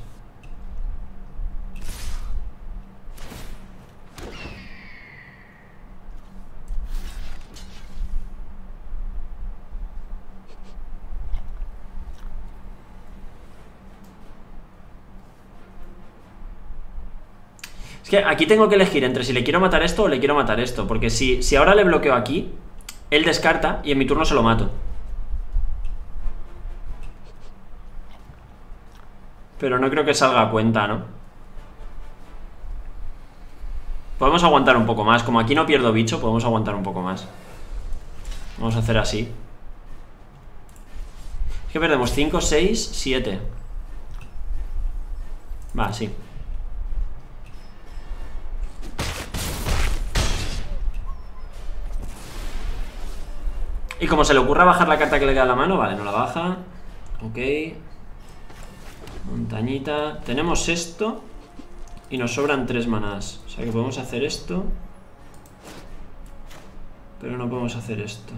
Es que aquí tengo que elegir entre si le quiero matar esto o le quiero matar esto. Porque si, si ahora le bloqueo aquí, él descarta y en mi turno se lo mato. Pero no creo que salga a cuenta, ¿no? Podemos aguantar un poco más. Como aquí no pierdo bicho, podemos aguantar un poco más. Vamos a hacer así. Es que perdemos cinco, seis, siete. Va, sí. Y como se le ocurra bajar la carta que le queda a la mano, vale, no la baja. Ok. Montañita. Tenemos esto y nos sobran tres manás. O sea que podemos hacer esto, pero no podemos hacer esto.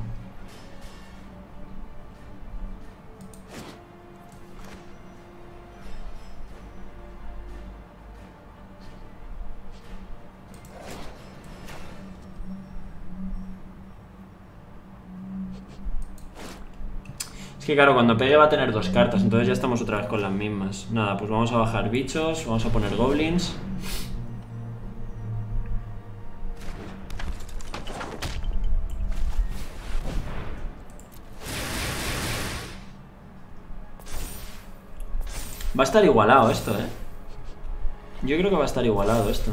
Es que claro, cuando pegue va a tener dos cartas, entonces ya estamos otra vez con las mismas. Nada, pues vamos a bajar bichos, vamos a poner goblins. Va a estar igualado esto, eh. Yo creo que va a estar igualado esto.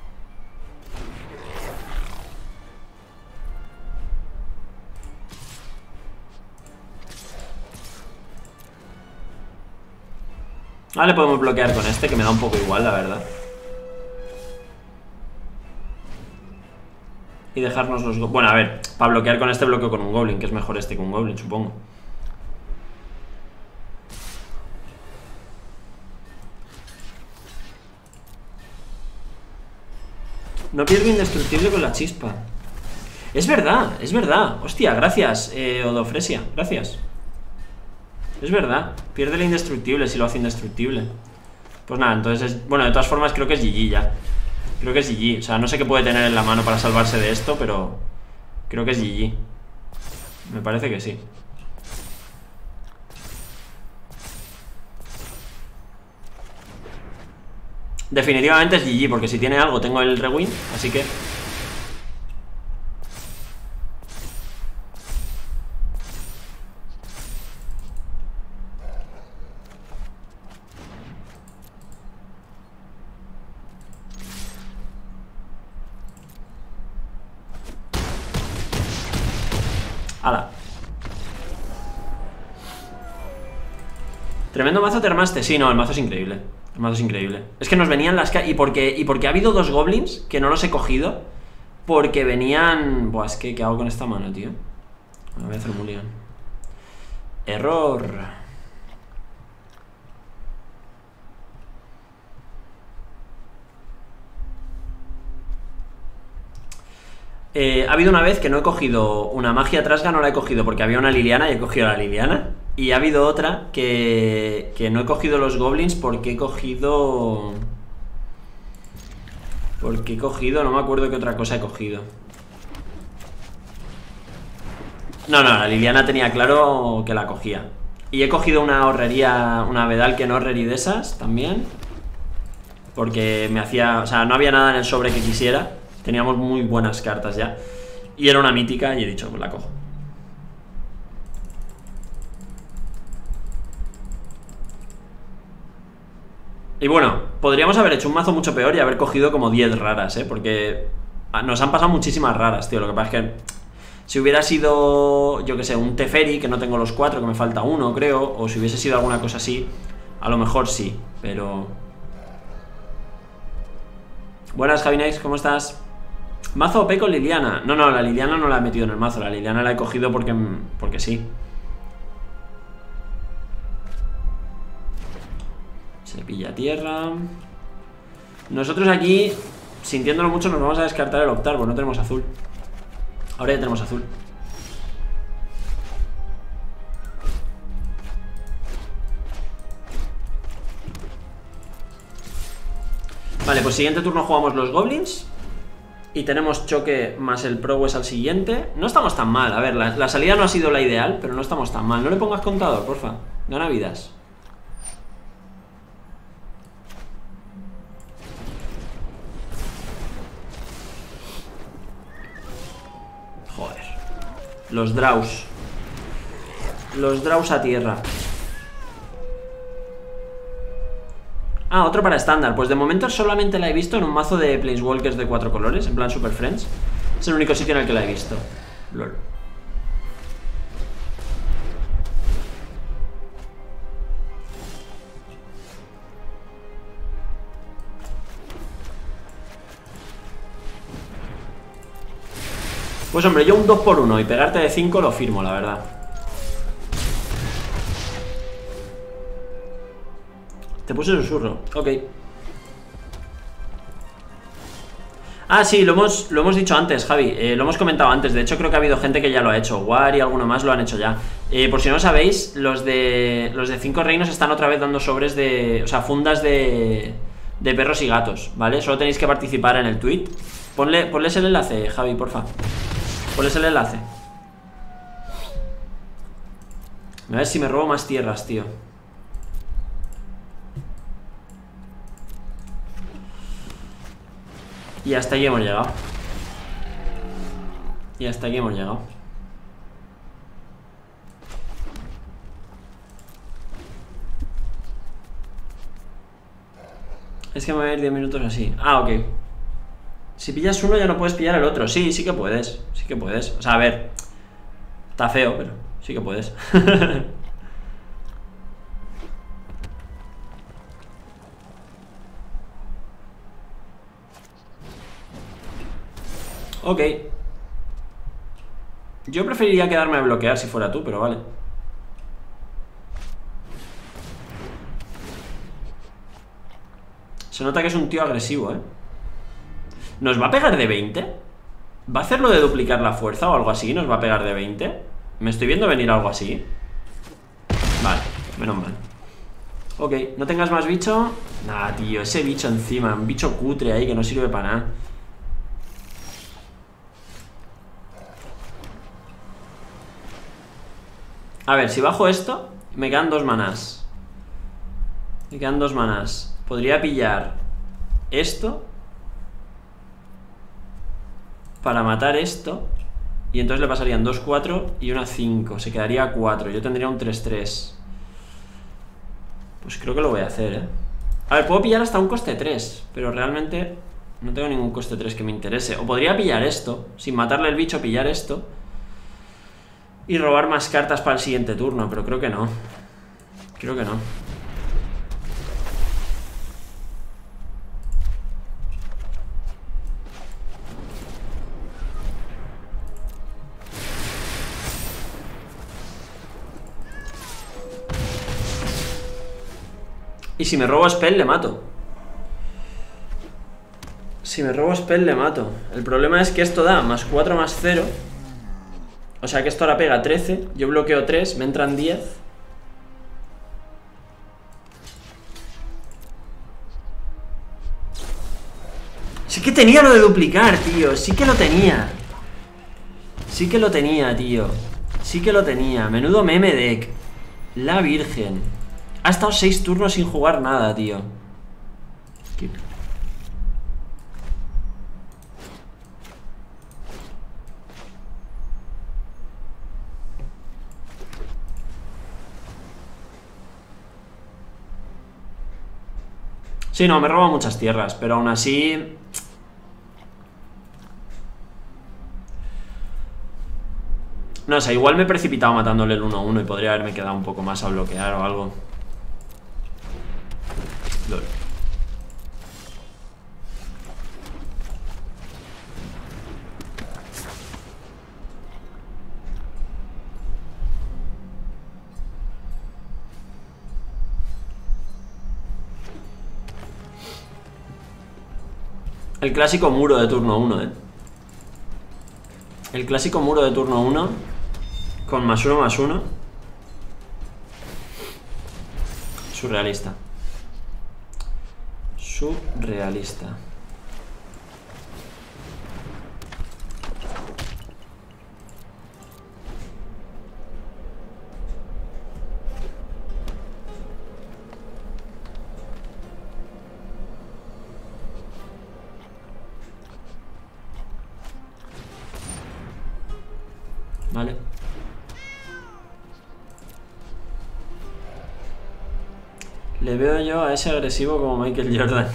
Ahora le podemos bloquear con este, que me da un poco igual, la verdad. Y dejarnos los... Bueno, a ver, para bloquear con este bloqueo con un goblin, que es mejor este que un goblin, supongo. No pierdo indestructible con la chispa. Es verdad, es verdad. Hostia, gracias, eh, Odofresia. Gracias. Es verdad. Pierde el indestructible si lo hace indestructible. Pues nada, entonces es... Bueno, de todas formas creo que es G G ya. Creo que es G G. O sea, no sé qué puede tener en la mano para salvarse de esto, pero... Creo que es G G. Me parece que sí. Definitivamente es G G, porque si tiene algo tengo el rewind, así que... ¡Hala! Tremendo mazo te armaste. Sí, no, el mazo es increíble. El mazo es increíble. Es que nos venían las... Y porque, y porque ha habido dos goblins que no los he cogido. Porque venían... Buah, es que ¿qué hago con esta mano, tío? Me voy a hacer un mulligan. Error. Eh, ha habido una vez que no he cogido una magia Trasga, no la he cogido porque había una Liliana y he cogido la Liliana. Y ha habido otra que, que no he cogido los goblins porque he cogido... Porque he cogido, no me acuerdo qué otra cosa he cogido. No, no, la Liliana tenía claro que la cogía. Y he cogido una horrería, una Vedalken Horrery de esas también. Porque me hacía, o sea, no había nada en el sobre que quisiera. Teníamos muy buenas cartas ya. Y era una mítica y he dicho, pues la cojo. Y bueno, podríamos haber hecho un mazo mucho peor y haber cogido como diez raras, ¿eh? Porque nos han pasado muchísimas raras, tío. Lo que pasa es que si hubiera sido, yo que sé, un Teferi, que no tengo los cuatro, que me falta uno, creo. O si hubiese sido alguna cosa así, a lo mejor sí, pero... Buenas, Javinex, ¿cómo estás? Mazo O P con Liliana. No, no, la Liliana no la he metido en el mazo. La Liliana la he cogido porque, porque sí. Se pilla tierra. Nosotros aquí, sintiéndolo mucho, nos vamos a descartar el optar, porque no tenemos azul. Ahora ya tenemos azul. Vale, pues siguiente turno jugamos los goblins. Y tenemos choque más el Prowess al siguiente. No estamos tan mal, a ver, la, la salida no ha sido la ideal, pero no estamos tan mal. No le pongas contador, porfa. Gana vidas. Joder. Los draws. Los draws a tierra. Ah, otro para estándar. Pues de momento solamente la he visto en un mazo de Planeswalkers de cuatro colores, en plan Super Friends. Es el único sitio en el que la he visto. Lol. Pues hombre, yo un dos por uno y pegarte de cinco lo firmo, la verdad. Te puse susurro, ok. Ah, sí, lo hemos, lo hemos dicho antes, Javi, eh, lo hemos comentado antes. De hecho creo que ha habido gente que ya lo ha hecho. War y alguno más lo han hecho ya. eh, Por si no sabéis, los de Los de Cinco Reinos están otra vez dando sobres de... O sea, fundas de De perros y gatos, ¿vale? Solo tenéis que participar en el tweet. Ponle, ponles el enlace, Javi, porfa. Ponles el enlace. A ver si me robo más tierras, tío. Y hasta aquí hemos llegado. Y hasta aquí hemos llegado. Es que me voy a ir diez minutos así. Ah, ok. Si pillas uno ya no puedes pillar el otro. Sí, sí que puedes. Sí que puedes. O sea, a ver. Está feo, pero sí que puedes. Ok. Yo preferiría quedarme a bloquear si fuera tú, pero vale. Se nota que es un tío agresivo, ¿eh? ¿Nos va a pegar de veinte? ¿Va a hacer lo de duplicar la fuerza o algo así? ¿Nos va a pegar de veinte? Me estoy viendo venir algo así. Vale, menos mal. Ok, ¿no tengas más bicho? Nah, tío, ese bicho encima. Un bicho cutre ahí que no sirve para nada. A ver, si bajo esto, me quedan dos manás. Me quedan dos manás. Podría pillar esto para matar esto. Y entonces le pasarían dos cuatro y una cinco. Se quedaría cuatro. Yo tendría un tres tres. Pues creo que lo voy a hacer, ¿eh? A ver, puedo pillar hasta un coste tres, pero realmente no tengo ningún coste tres que me interese. O podría pillar esto, sin matarle el bicho, pillar esto y robar más cartas para el siguiente turno, pero creo que no. Creo que no. Y si me robo spell, le mato. Si me robo spell, le mato. El problema es que esto da más cuatro más cero. O sea que esto ahora pega trece. Yo bloqueo tres, me entran diez. Sí que tenía lo de duplicar, tío. Sí que lo tenía. Sí que lo tenía, tío. Sí que lo tenía. Menudo meme deck. La virgen. Ha estado seis turnos sin jugar nada, tío. ¿Qué? Sí, no, me roba muchas tierras, pero aún así... No sé, igual me he precipitado matándole el uno uno y podría haberme quedado un poco más a bloquear o algo. Lol. El clásico muro de turno uno, eh. El clásico muro de turno uno con más uno más uno. Surrealista. Surrealista. Vale. Le veo yo a ese agresivo como Michael Jordan.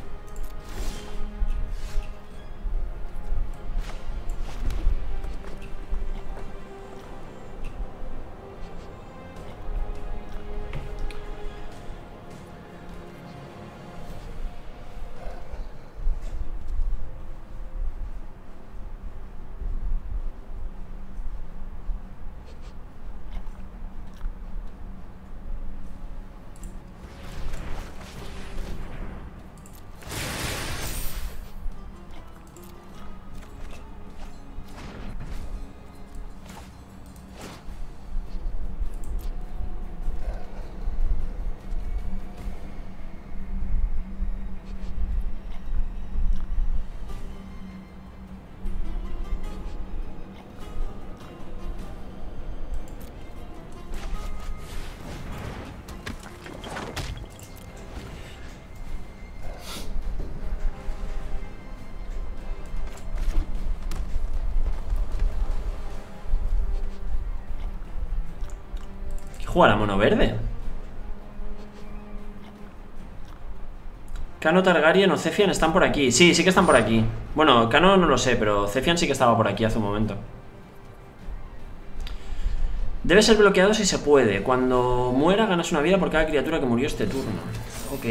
Jugar a mono verde. Cano, Targaryen o Zephian están por aquí. Sí, sí que están por aquí. Bueno, Cano no lo sé, pero Zephian sí que estaba por aquí hace un momento. Debe ser bloqueado si se puede. Cuando muera ganas una vida por cada criatura que murió este turno. Ok.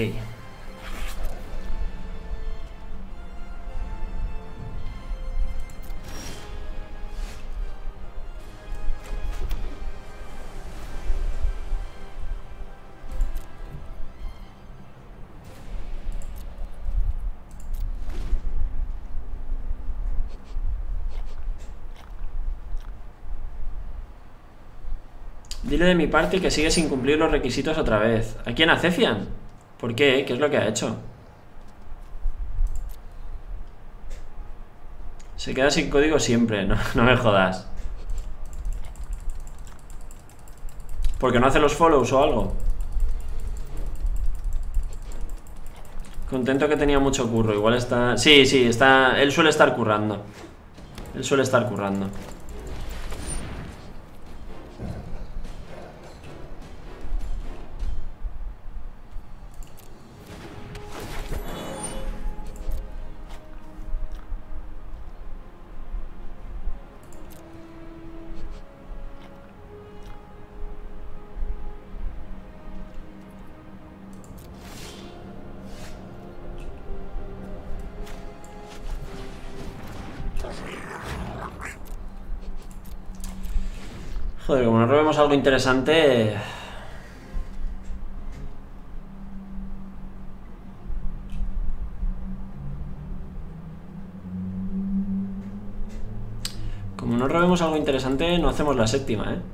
Dile de mi parte que sigue sin cumplir los requisitos otra vez. ¿A quién? ¿A Cefian? ¿Por qué? ¿Qué es lo que ha hecho? Se queda sin código siempre, no, no me jodas. ¿Porque no hace los follows o algo? Contento que tenía mucho curro. Igual está... Sí, sí, está... Él suele estar currando. Él suele estar currando. Joder, como nos robemos algo interesante... Como no robemos algo interesante, no hacemos la séptima, ¿eh?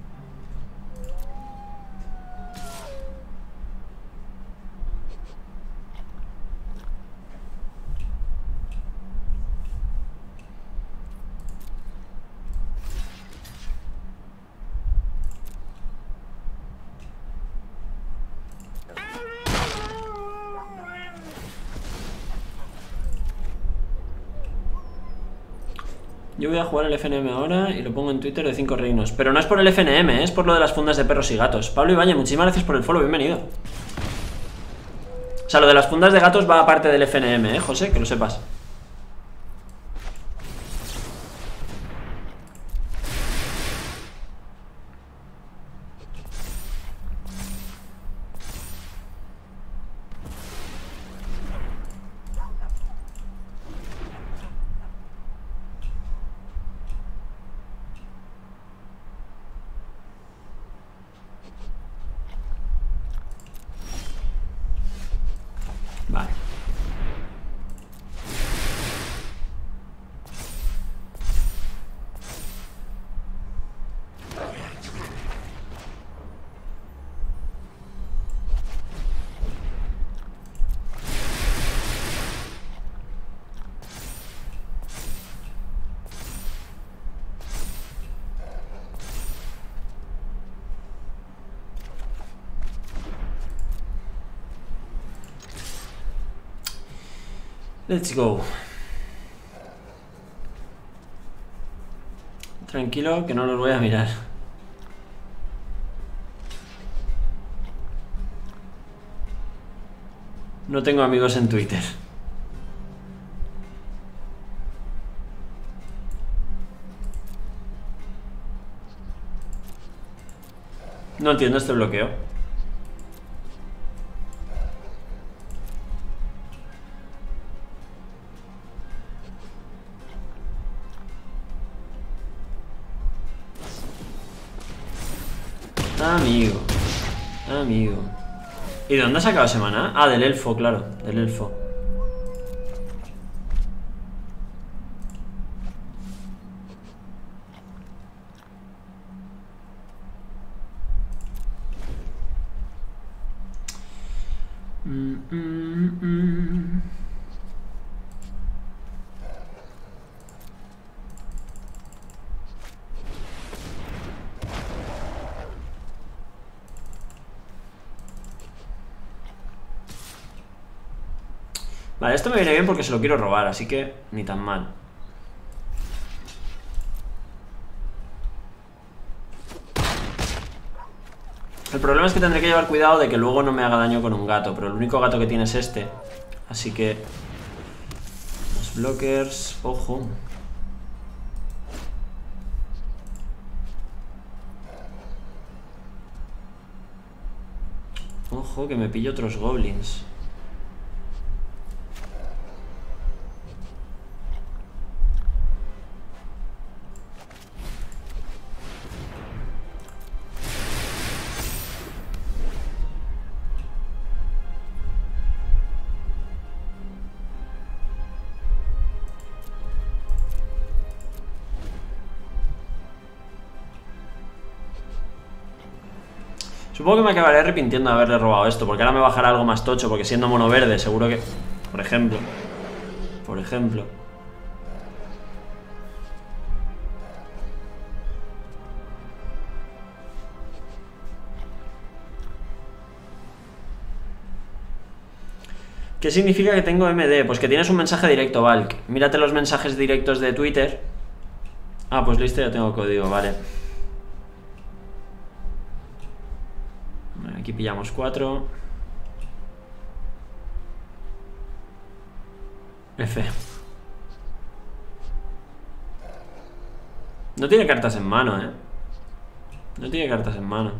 Yo voy a jugar el F N M ahora y lo pongo en Twitter de cinco reinos. Pero no es por el F N M, es por lo de las fundas de perros y gatos. Pablo Ibáñez, muchísimas gracias por el follow, bienvenido. O sea, lo de las fundas de gatos va aparte del F N M, eh, José, que lo sepas. Vale. Let's go. Tranquilo, que no los voy a mirar. No tengo amigos en Twitter. No entiendo este bloqueo. Amigo, amigo. ¿Y de dónde ha sacado semana? Ah, del elfo, claro, del elfo. Mm, mm, mm. Vale, esto me viene bien porque se lo quiero robar, así que ni tan mal. El problema es que tendré que llevar cuidado de que luego no me haga daño con un gato, pero el único gato que tiene es este. Así que... Los blockers... Ojo. Ojo, que me pillo otros goblins. Supongo que me acabaré arrepintiendo de haberle robado esto, porque ahora me bajará algo más tocho, porque siendo mono verde, seguro que... Por ejemplo. Por ejemplo. ¿Qué significa que tengo M D? Pues que tienes un mensaje directo, Valk. Mírate los mensajes directos de Twitter. Ah, pues listo, ya tengo código, vale. Aquí pillamos cuatro. F. No tiene cartas en mano, eh. No tiene cartas en mano.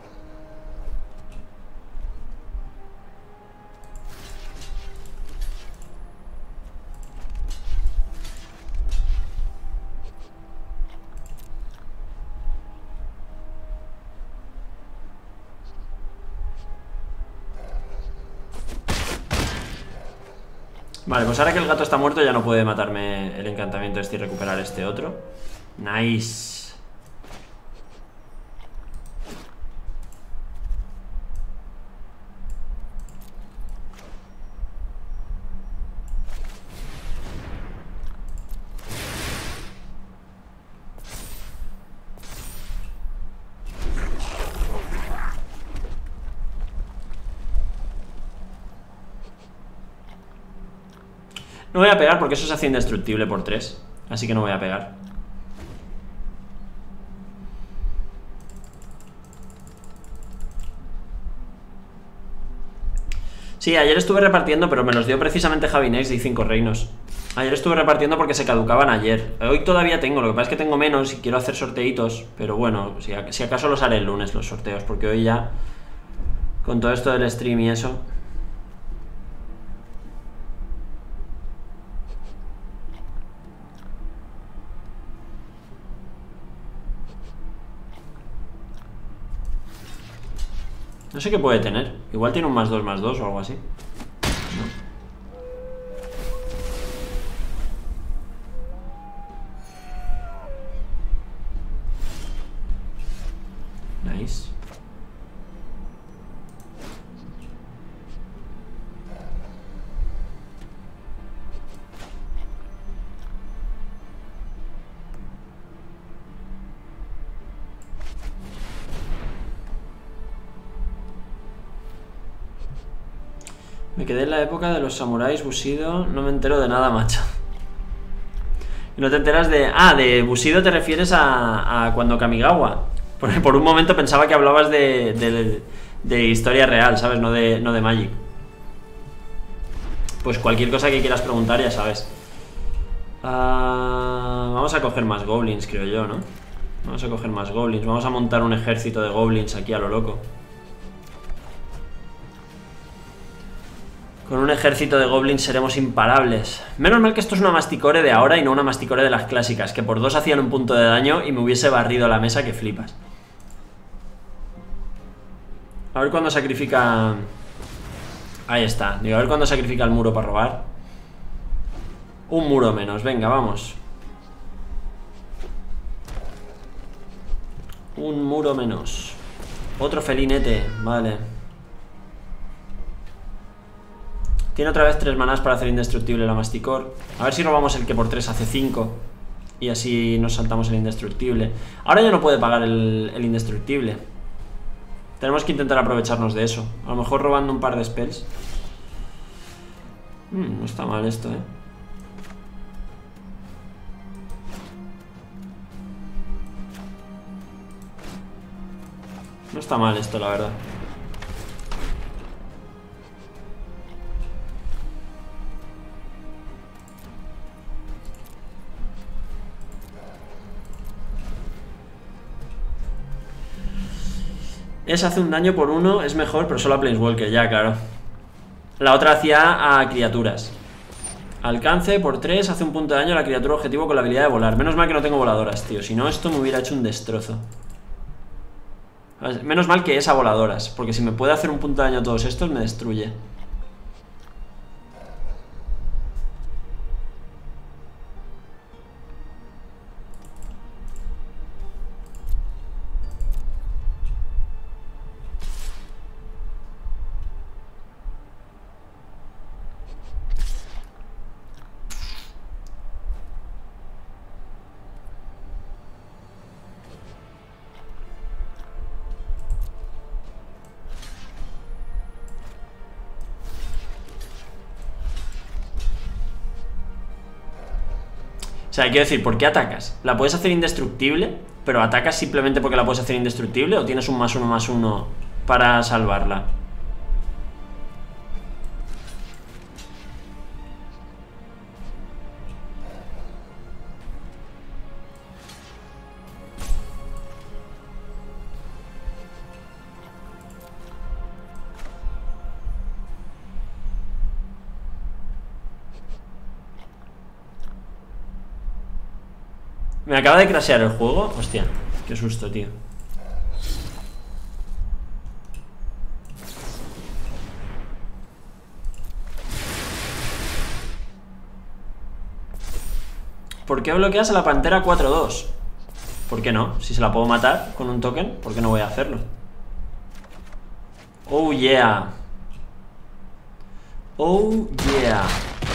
Vale, pues ahora que el gato está muerto ya no puede matarme el encantamiento este y recuperar este otro. Nice. No voy a pegar porque eso se hace indestructible por tres. Así que no voy a pegar. Sí, ayer estuve repartiendo, pero me los dio precisamente Javinex y cinco reinos. Ayer estuve repartiendo porque se caducaban ayer. Hoy todavía tengo, lo que pasa es que tengo menos y quiero hacer sorteitos. Pero bueno, si, si acaso los haré el lunes los sorteos, porque hoy ya, con todo esto del stream y eso... No sé qué puede tener. Igual tiene un más dos más dos o algo así. No. Nice. Me quedé en la época de los samuráis, Bushido. No me entero de nada, macho. Y no te enteras de... Ah, de Bushido te refieres a, a cuando Kamigawa. Por, por un momento pensaba que hablabas de, de, de historia real, ¿sabes? No de, no de Magic. Pues cualquier cosa que quieras preguntar, ya sabes. uh, Vamos a coger más goblins, creo yo, ¿no? Vamos a coger más goblins. Vamos a montar un ejército de goblins aquí a lo loco. Con un ejército de goblins seremos imparables. Menos mal que esto es una masticore de ahora y no una masticore de las clásicas, que por dos hacían un punto de daño y me hubiese barrido la mesa que flipas. A ver cuándo sacrifica... Ahí está. Digo, a ver cuándo sacrifica el muro para robar. Un muro menos. Venga, vamos. Un muro menos. Otro felinete. Vale. Tiene otra vez tres manás para hacer indestructible la Masticore. A ver si robamos el que por tres hace cinco. Y así nos saltamos el indestructible. Ahora ya no puede pagar el, el indestructible. Tenemos que intentar aprovecharnos de eso. A lo mejor robando un par de spells. Hmm, no está mal esto, eh. No está mal esto, la verdad. Esa hace un daño por uno, es mejor, pero solo a Planeswalker, ya, claro. La otra hacía a criaturas. Alcance por tres, hace un punto de daño a la criatura objetivo con la habilidad de volar. Menos mal que no tengo voladoras, tío. Si no, esto me hubiera hecho un destrozo. Menos mal que es a voladoras, porque si me puede hacer un punto de daño a todos estos, me destruye. O sea, quiero decir, ¿por qué atacas? ¿La puedes hacer indestructible? ¿Pero atacas simplemente porque la puedes hacer indestructible? ¿O tienes un más uno más uno para salvarla? Me acaba de crashear el juego. Hostia, qué susto, tío. ¿Por qué bloqueas a la pantera cuatro dos? ¿Por qué no? Si se la puedo matar con un token, ¿por qué no voy a hacerlo? Oh yeah. Oh yeah.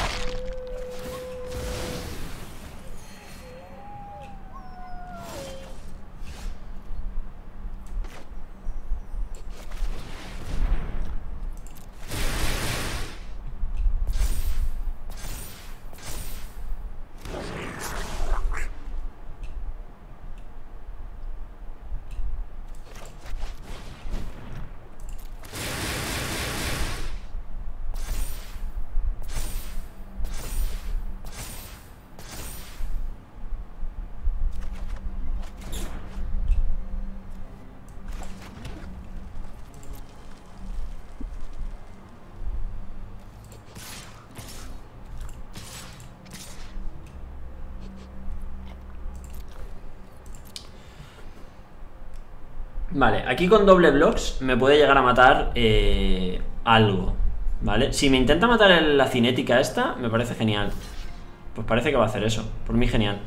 Vale, aquí con doble blocks me puede llegar a matar eh, algo, ¿vale? Si me intenta matar el, la cinética esta, me parece genial. Pues parece que va a hacer eso, por mí genial.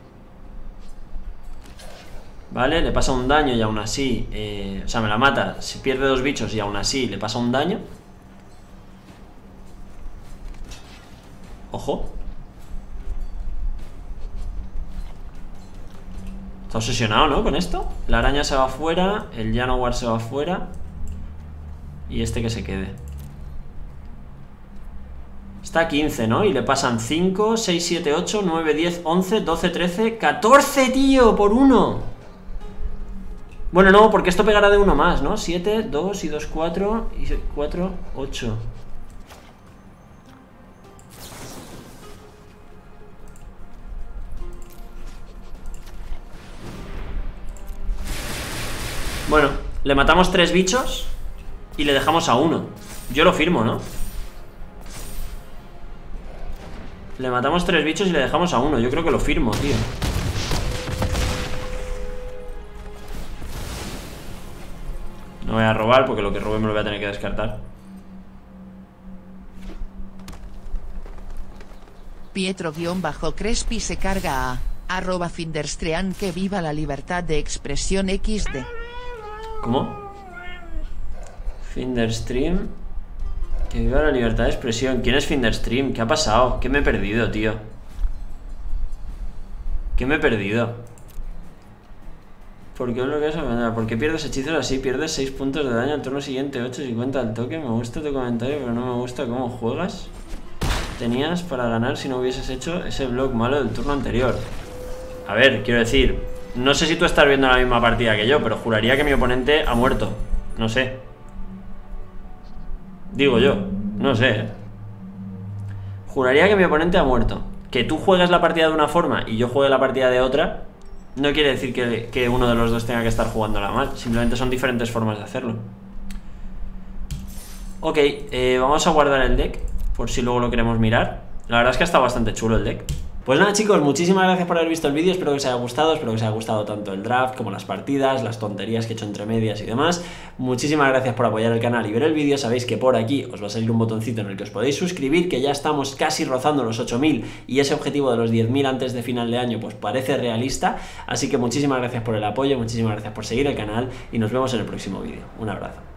Vale, le pasa un daño y aún así eh, o sea, me la mata, se pierde dos bichos y aún así le pasa un daño. Ojo. Está obsesionado, ¿no? Con esto. La araña se va afuera, el Llanowar se va afuera y este que se quede. Está a quince, ¿no? Y le pasan cinco, seis, siete, ocho, nueve, diez, once, doce, trece, catorce, tío, por uno. Bueno, no, porque esto pegará de uno más, ¿no? siete, dos y dos, cuatro y cuatro, ocho. Bueno, le matamos tres bichos y le dejamos a uno. Yo lo firmo, ¿no? Le matamos tres bichos y le dejamos a uno. Yo creo que lo firmo, tío. No voy a robar porque lo que robe me lo voy a tener que descartar. Pietro-Crespi se carga a arroba Finderstrean, que viva la libertad de expresión equis de. ¿Cómo? Finderstream. Que viva la libertad de expresión. ¿Quién es Finderstream? ¿Qué ha pasado? ¿Qué me he perdido, tío? ¿Qué me he perdido? ¿Por qué bloqueas a manera? ¿Por qué pierdes hechizos así? Pierdes seis puntos de daño al turno siguiente, ocho y cuenta al toque. Me gusta tu comentario, pero no me gusta cómo juegas. Tenías para ganar si no hubieses hecho ese block malo del turno anterior. A ver, quiero decir, no sé si tú estás viendo la misma partida que yo, pero juraría que mi oponente ha muerto. No sé. Digo yo, no sé. Juraría que mi oponente ha muerto. Que tú juegues la partida de una forma y yo juegue la partida de otra, no quiere decir que, que uno de los dos tenga que estar jugándola mal. Simplemente son diferentes formas de hacerlo. Ok, eh, vamos a guardar el deck por si luego lo queremos mirar. La verdad es que está bastante chulo el deck. Pues nada, chicos, muchísimas gracias por haber visto el vídeo. Espero que os haya gustado, espero que os haya gustado tanto el draft como las partidas, las tonterías que he hecho entre medias y demás. Muchísimas gracias por apoyar el canal y ver el vídeo. Sabéis que por aquí os va a salir un botoncito en el que os podéis suscribir, que ya estamos casi rozando los ocho mil y ese objetivo de los diez mil antes de final de año pues parece realista. Así que muchísimas gracias por el apoyo, muchísimas gracias por seguir el canal y nos vemos en el próximo vídeo. Un abrazo.